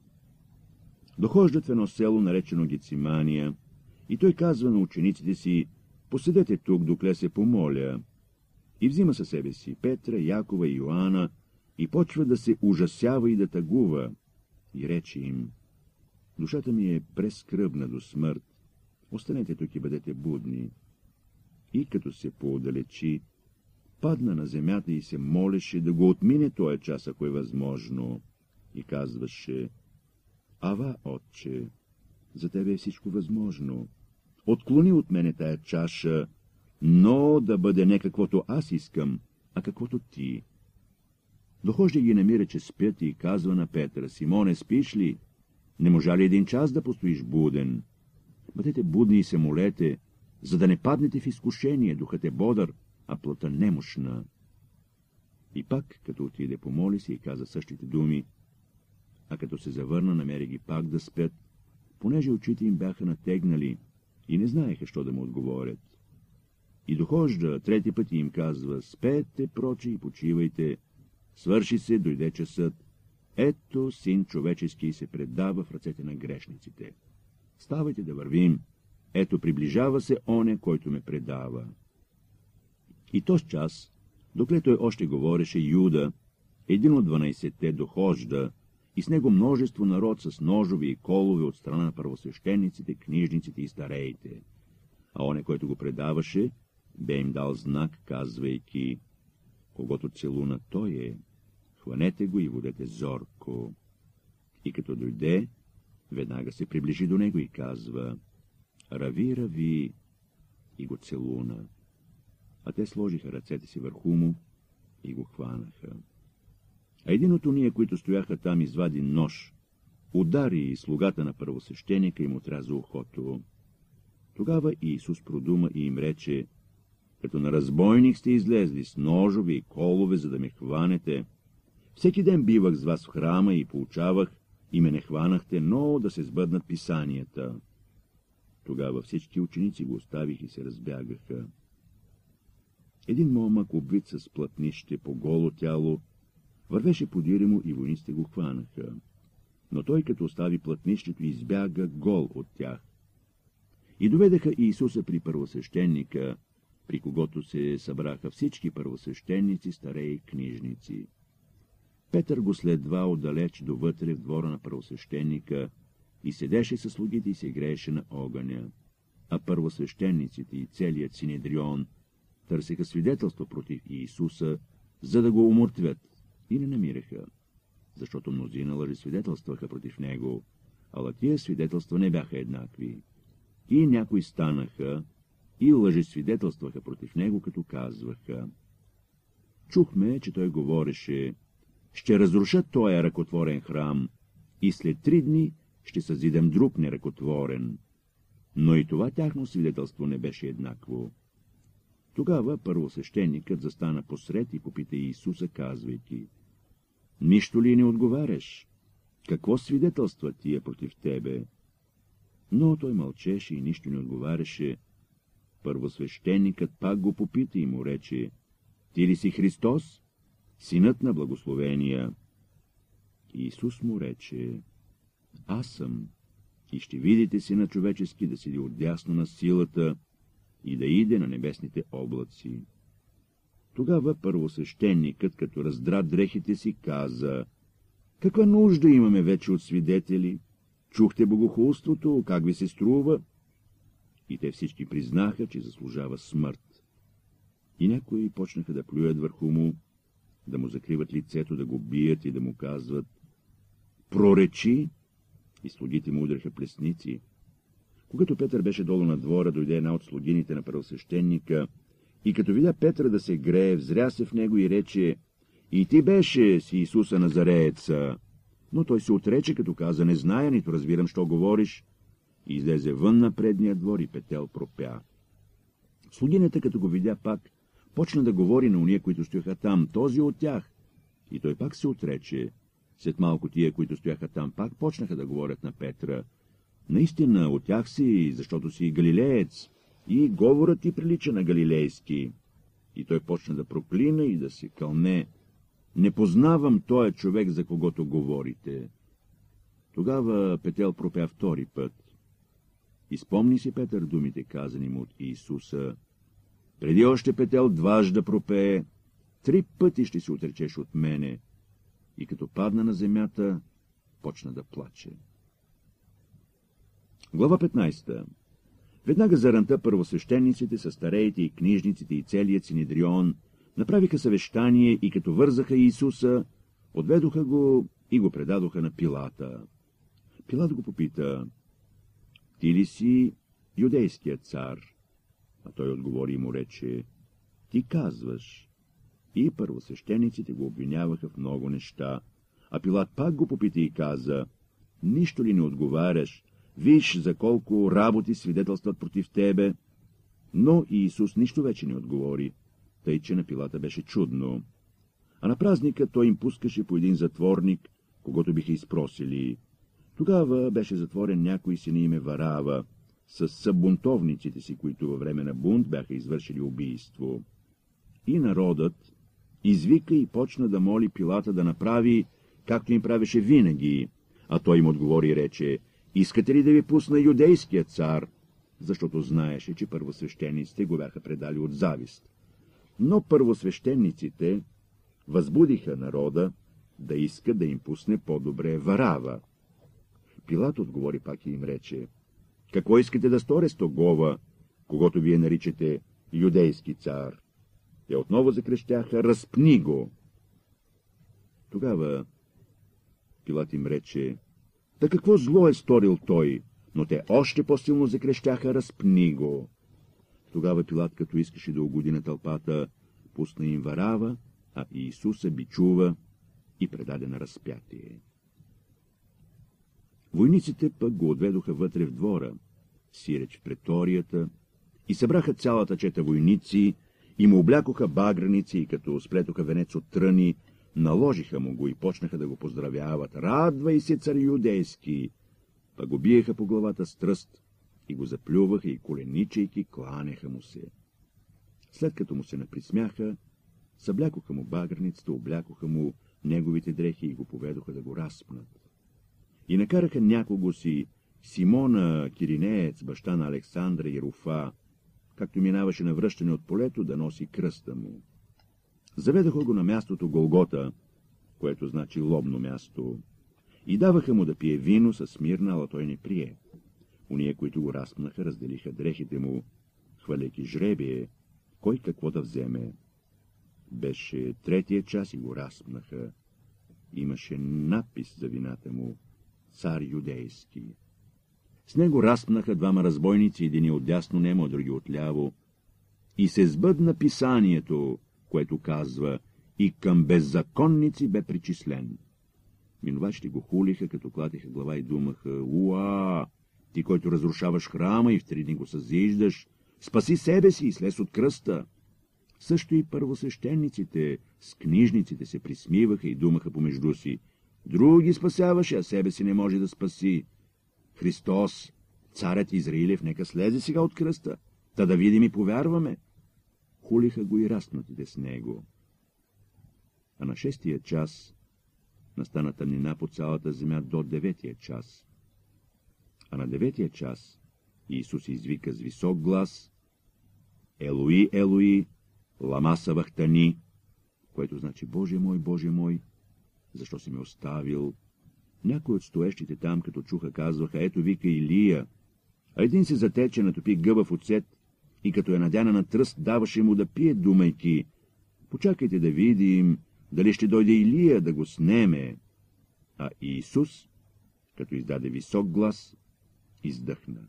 Speaker 1: Дохождат в едно село, наречено Гецимания, и той казва на учениците си: поседете тук, докле се помоля. И взима със себе си Петра, Якова и Йоанна, и почва да се ужасява и да тъгува. И рече им: душата ми е прескръбна до смърт, останете тук и бъдете будни. И като се поотдалечи, падна на земята и се молеше да го отмине този час, ако е възможно, и казваше: ава, Отче, за тебе е всичко възможно. Отклони от мене тая чаша, но да бъде не каквото аз искам, а каквото ти. Дохожда ги намира, че спят, и казва на Петър: Симоне, спиш ли? Не можа ли 1 час да постоиш буден? Бъдете будни и се молете, за да не паднете в изкушение. Духът е бодър, а плътта немощна. И пак, като отиде, помоли се и каза същите думи, а като се завърна, намери ги пак да спят, понеже очите им бяха натегнали и не знаеха, що да му отговорят. И дохожда 3 път и им казва: спете, проче, и почивайте, свърши се, дойде часът. Ето, Син човечески се предава в ръцете на грешниците. Ставайте да вървим. Ето, приближава се оня, който ме предава. И този час, докле той още говореше, Юда, един от 12-те, дохожда, и с него множество народ с ножове и колове от страна на първосвещениците, книжниците и стареите. А оня, който го предаваше, бе им дал знак, казвайки: когото целуна той е, хванете го и водете зорко. И като дойде, веднага се приближи до него и казва: рави, рави, и го целуна. А те сложиха ръцете си върху му и го хванаха. А един от уния, които стояха там, извади нож, удари слугата на първосвещеника и му отряза ухото. Тогава Иисус продума и им рече: като на разбойник сте излезли с ножове и колове, за да ме хванете. Всеки ден бивах с вас в храма и поучавах, и ме не хванахте, но да се сбъднат писанията. Тогава всички ученици го оставих и се разбягаха. Един момък, обвит с плътнище по голо тяло, вървеше подире му и войниците го хванаха. Но той, като остави плътнището, избяга гол от тях. И доведаха Иисуса при първосвещеника, при когото се събраха всички първосвещеници, стареи книжници. Петър го следва отдалеч довътре в двора на първосвещеника и седеше със слугите и се грееше на огъня. А първосвещениците и целият Синедрион търсеха свидетелство против Иисуса, за да го умъртвят, и не намираха, защото мнозина лъжесвидетелстваха против него, ала тия свидетелства не бяха еднакви. И някои станаха и лъжесвидетелстваха против него, като казваха: чухме, че той говореше: ще разрушат този ръкотворен храм и след 3 дни ще съзидем друг неръкотворен. Но и това тяхно свидетелство не беше еднакво. Тогава първосвещеникът застана посред и попита Иисуса, казвайки: нищо ли не отговаряш? Какво свидетелства тия против тебе? Но той мълчеше и нищо не отговаряше. Първосвещеникът пак го попита и му рече: ти ли си Христос, синът на благословения? Иисус му рече: аз съм, и ще видите Сина човечески да седи отдясно на силата и да иде на небесните облаци. Тогава първосвещеникът, като раздра дрехите си, каза: каква нужда имаме вече от свидетели? Чухте богохулството, как ви се струва? И те всички признаха, че заслужава смърт. И някои почнаха да плюят върху му, да му закриват лицето, да го бият и да му казват: проречи! И слугите му удряха плесници. Когато Петър беше долу на двора, дойде една от слугините на първосвещеника и като видя Петър да се грее, взря се в него и рече: и ти беше с Иисуса Назарееца. Но той се отрече, като каза: не зная, нито разбирам, що говориш. И излезе вън на предния двор и Петел пропя. Слугинята, като го видя пак, почна да говори на уния, които стояха там: този от тях. И той пак се отрече. След малко тия, които стояха там, пак почнаха да говорят на Петра: наистина от тях си, защото си галилеец, и говорът ти прилича на галилейски. И той почна да проклина и да се кълне: не познавам тоя човек, за когото говорите. Тогава Петел пропя 2 път. Изпомни си Петър думите, казани му от Иисуса: преди още Петел дважда пропее, 3 пъти ще се отречеш от мене. И като падна на земята, почна да плаче. Глава 15. Веднага заранта първосвещениците с стареите и книжниците и целият Синедрион направиха съвещание и като вързаха Иисуса, отведоха го и го предадоха на Пилата. Пилат го попита: ти ли си юдейският цар? А той отговори и му рече: ти казваш. И първосвещениците го обвиняваха в много неща. А Пилат пак го попита и каза: нищо ли не отговаряш? Виж за колко работи свидетелстват против тебе. Но Иисус нищо вече не отговори, тъй че на Пилата беше чудно. А на празника той им пускаше по един затворник, когото биха изпросили. Тогава беше затворен някой си на име Варава, с събунтовниците си, които във време на бунт бяха извършили убийство. И народът извика и почна да моли Пилата да направи, както им правеше винаги. А той им отговори и рече: искате ли да ви пусна юдейския цар? Защото знаеше, че първосвещениците го бяха предали от завист. Но първосвещениците възбудиха народа да иска да им пусне по-добре Варава. Пилат отговори пак и им рече: какво искате да сторя с тогова, когато вие наричате юдейски цар? Те отново закрещяха: разпни го! Тогава Пилат им рече: та какво зло е сторил той? Но те още по-силно закрещяха: разпни го! Тогава Пилат, като искаше да угоди на тълпата, пусна им Варава, а Иисуса бичува и предаде на разпятие. Войниците пък го отведоха вътре в двора, сиреч в преторията, и събраха цялата чета войници, и му облякоха баграници, и като сплетоха венец от тръни, наложиха му го и почнаха да го поздравяват: радвай се, цар юдейски! Па го биеха по главата с тръст и го заплюваха и коленичейки кланяха му се. След като му се наприсмяха, съблякоха му баграницата, облякоха му неговите дрехи и го поведоха да го разпнат. И накараха някого си, Симона Киринеец, баща на Александра и Руфа, както минаваше на връщане от полето, да носи кръста му. Заведоха го на мястото Голгота, което значи лобно място, и даваха му да пие вино със смирна, ала той не прие. Уния, които го разпнаха, разделиха дрехите му, хваляйки жребие, кой какво да вземе. Беше третия час и го разпнаха. Имаше надпис за вината му — цар юдейски. С него разпнаха двама разбойници, един отдясно немо, а други отляво. И се сбъдна писанието, което казва: и към беззаконници бе причислен. Минувачите го хулиха, като клатиха глава и думаха: уа, ти, който разрушаваш храма и в 3 дни го съзиждаш, спаси себе си и слез от кръста. Също и първосвещениците с книжниците се присмиваха и думаха помежду си: други спасяваше, а себе си не може да спаси. Христос, царят Израилев, нека слезе сега от кръста, та да видим и повярваме. Хулиха го и разпнатите с него. А на 6-тия час настана тъмнина по цялата земя до 9-тия час. А на 9-тия час Исус извика с висок глас: Елои, Елои, лама савахтани, което значи: Боже мой, защо си ме оставил? Някой от стоещите там, като чуха, казваха: ето вика Илия. А един се затече, натопи гъба в оцет и като е надяна на тръст, даваше му да пие, думайки: почакайте да видим дали ще дойде Илия да го снеме. А Исус, като издаде висок глас, издъхна.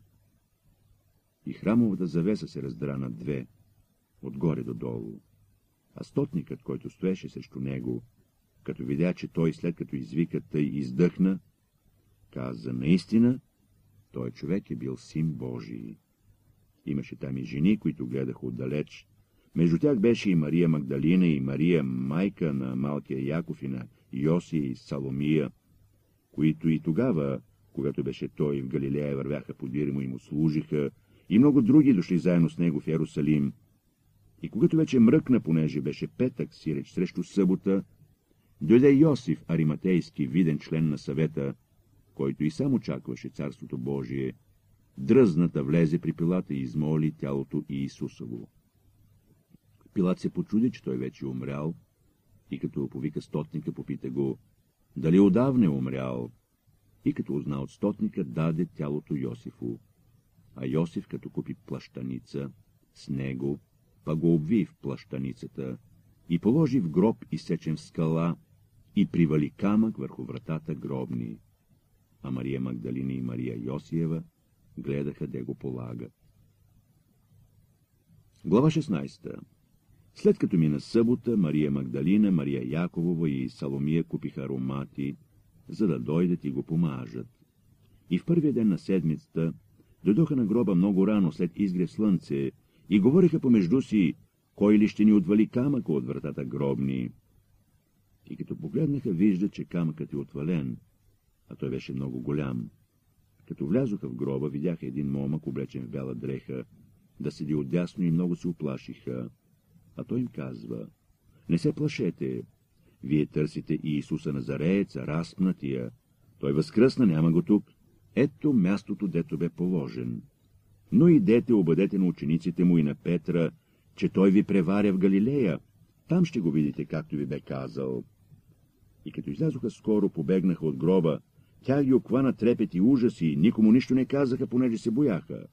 Speaker 1: И храмовата завеса се раздра на 2, отгоре до долу. А стотникът, който стоеше срещу него, като видя, че той след като извика, тъй издъхна, каза: наистина, той човек е бил Син Божий. Имаше там и жени, които гледаха отдалеч. Между тях беше и Мария Магдалина, и Мария, майка на малкия Яков, и на Йосия и Саломия, които и тогава, когато беше той в Галилея, вървяха подир му и му служиха, и много други дошли заедно с него в Йерусалим. И когато вече мръкна, понеже беше петък, сиреч срещу събота, дойде Йосиф Ариматейски, виден член на съвета, който и сам очакваше Царството Божие, дръзната влезе при Пилата и измоли тялото Иисусово. Пилат се почуди, че той вече умрял, и като повика стотника, попита го дали отдавна е умрял, и като узна от стотника, даде тялото Йосифу. А Йосиф, като купи плащаница с него, па го обви в плащаницата и положи в гроб, изсечен в скала, и привали камък върху вратата гробни. А Мария Магдалина и Мария Йосиева гледаха де го полагат. Глава 16. След като мина събота, Мария Магдалина, Мария Яковова и Саломия купиха аромати, за да дойдат и го помажат. И в първия ден на седмицата дойдоха на гроба много рано след изгрев слънце и говориха помежду си: кой ли ще ни отвали камъка от вратата гробни? И като погледнаха, виждат, че камъкът е отвален, а той беше много голям. Като влязоха в гроба, видяха един момък, облечен в бяла дреха, да седи отдясно, и много се уплашиха. А той им казва: не се плашете, вие търсите Иисуса Назарееца, разпнатия. Той възкръсна, няма го тук. Ето мястото, дето бе положен. Но идете, обадете на учениците му и на Петра, че той ви преваря в Галилея. Там ще го видите, както ви бе казал. И като излязоха скоро, побегнаха от гроба. Тя ги обхвана трепет и ужас и никому нищо не казаха, понеже се бояха.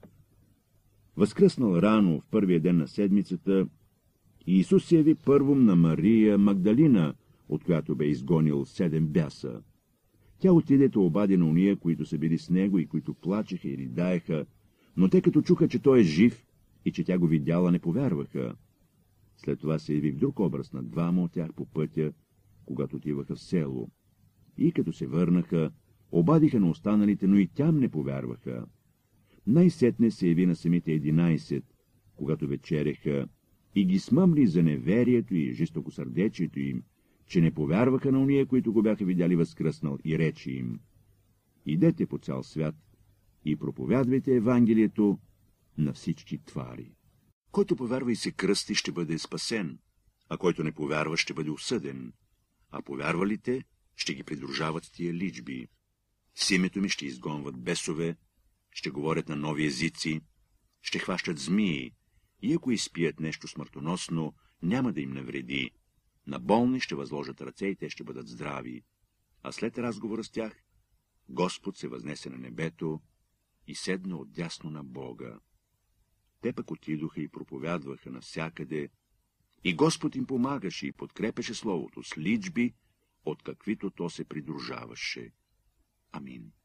Speaker 1: Възкръснал рано, в първия ден на седмицата, Иисус се яви първом на Мария Магдалина, от която бе изгонил 7 бяса. Тя отиде да обади на уния, които са били с него и които плачеха и ридаеха, но те като чуха, че той е жив и че тя го видяла, не повярваха. След това се яви в друг образ на 2 от тях по пътя, когато отиваха в село. И като се върнаха, обадиха на останалите, но и тям не повярваха. Най-сетне се яви на самите 11, когато вечеряха, и ги смъмли за неверието и жестокосърдечието им, че не повярваха на уния, които го бяха видяли възкръснал, и рече им: идете по цял свят и проповядвайте Евангелието на всички твари. Който повярва и се кръсти, ще бъде спасен, а който не повярва, ще бъде осъден. А повярвалите ще ги придружават тия личби. С името ми ще изгонват бесове, ще говорят на нови езици, ще хващат змии, и ако изпият нещо смъртоносно, няма да им навреди. На болни ще възложат ръце и те ще бъдат здрави. А след разговора с тях, Господ се възнесе на небето и седна отдясно на Бога. Те пък отидоха и проповядваха навсякъде, и Господ им помагаше и подкрепеше словото с личби, от каквито то се придружаваше. Амин.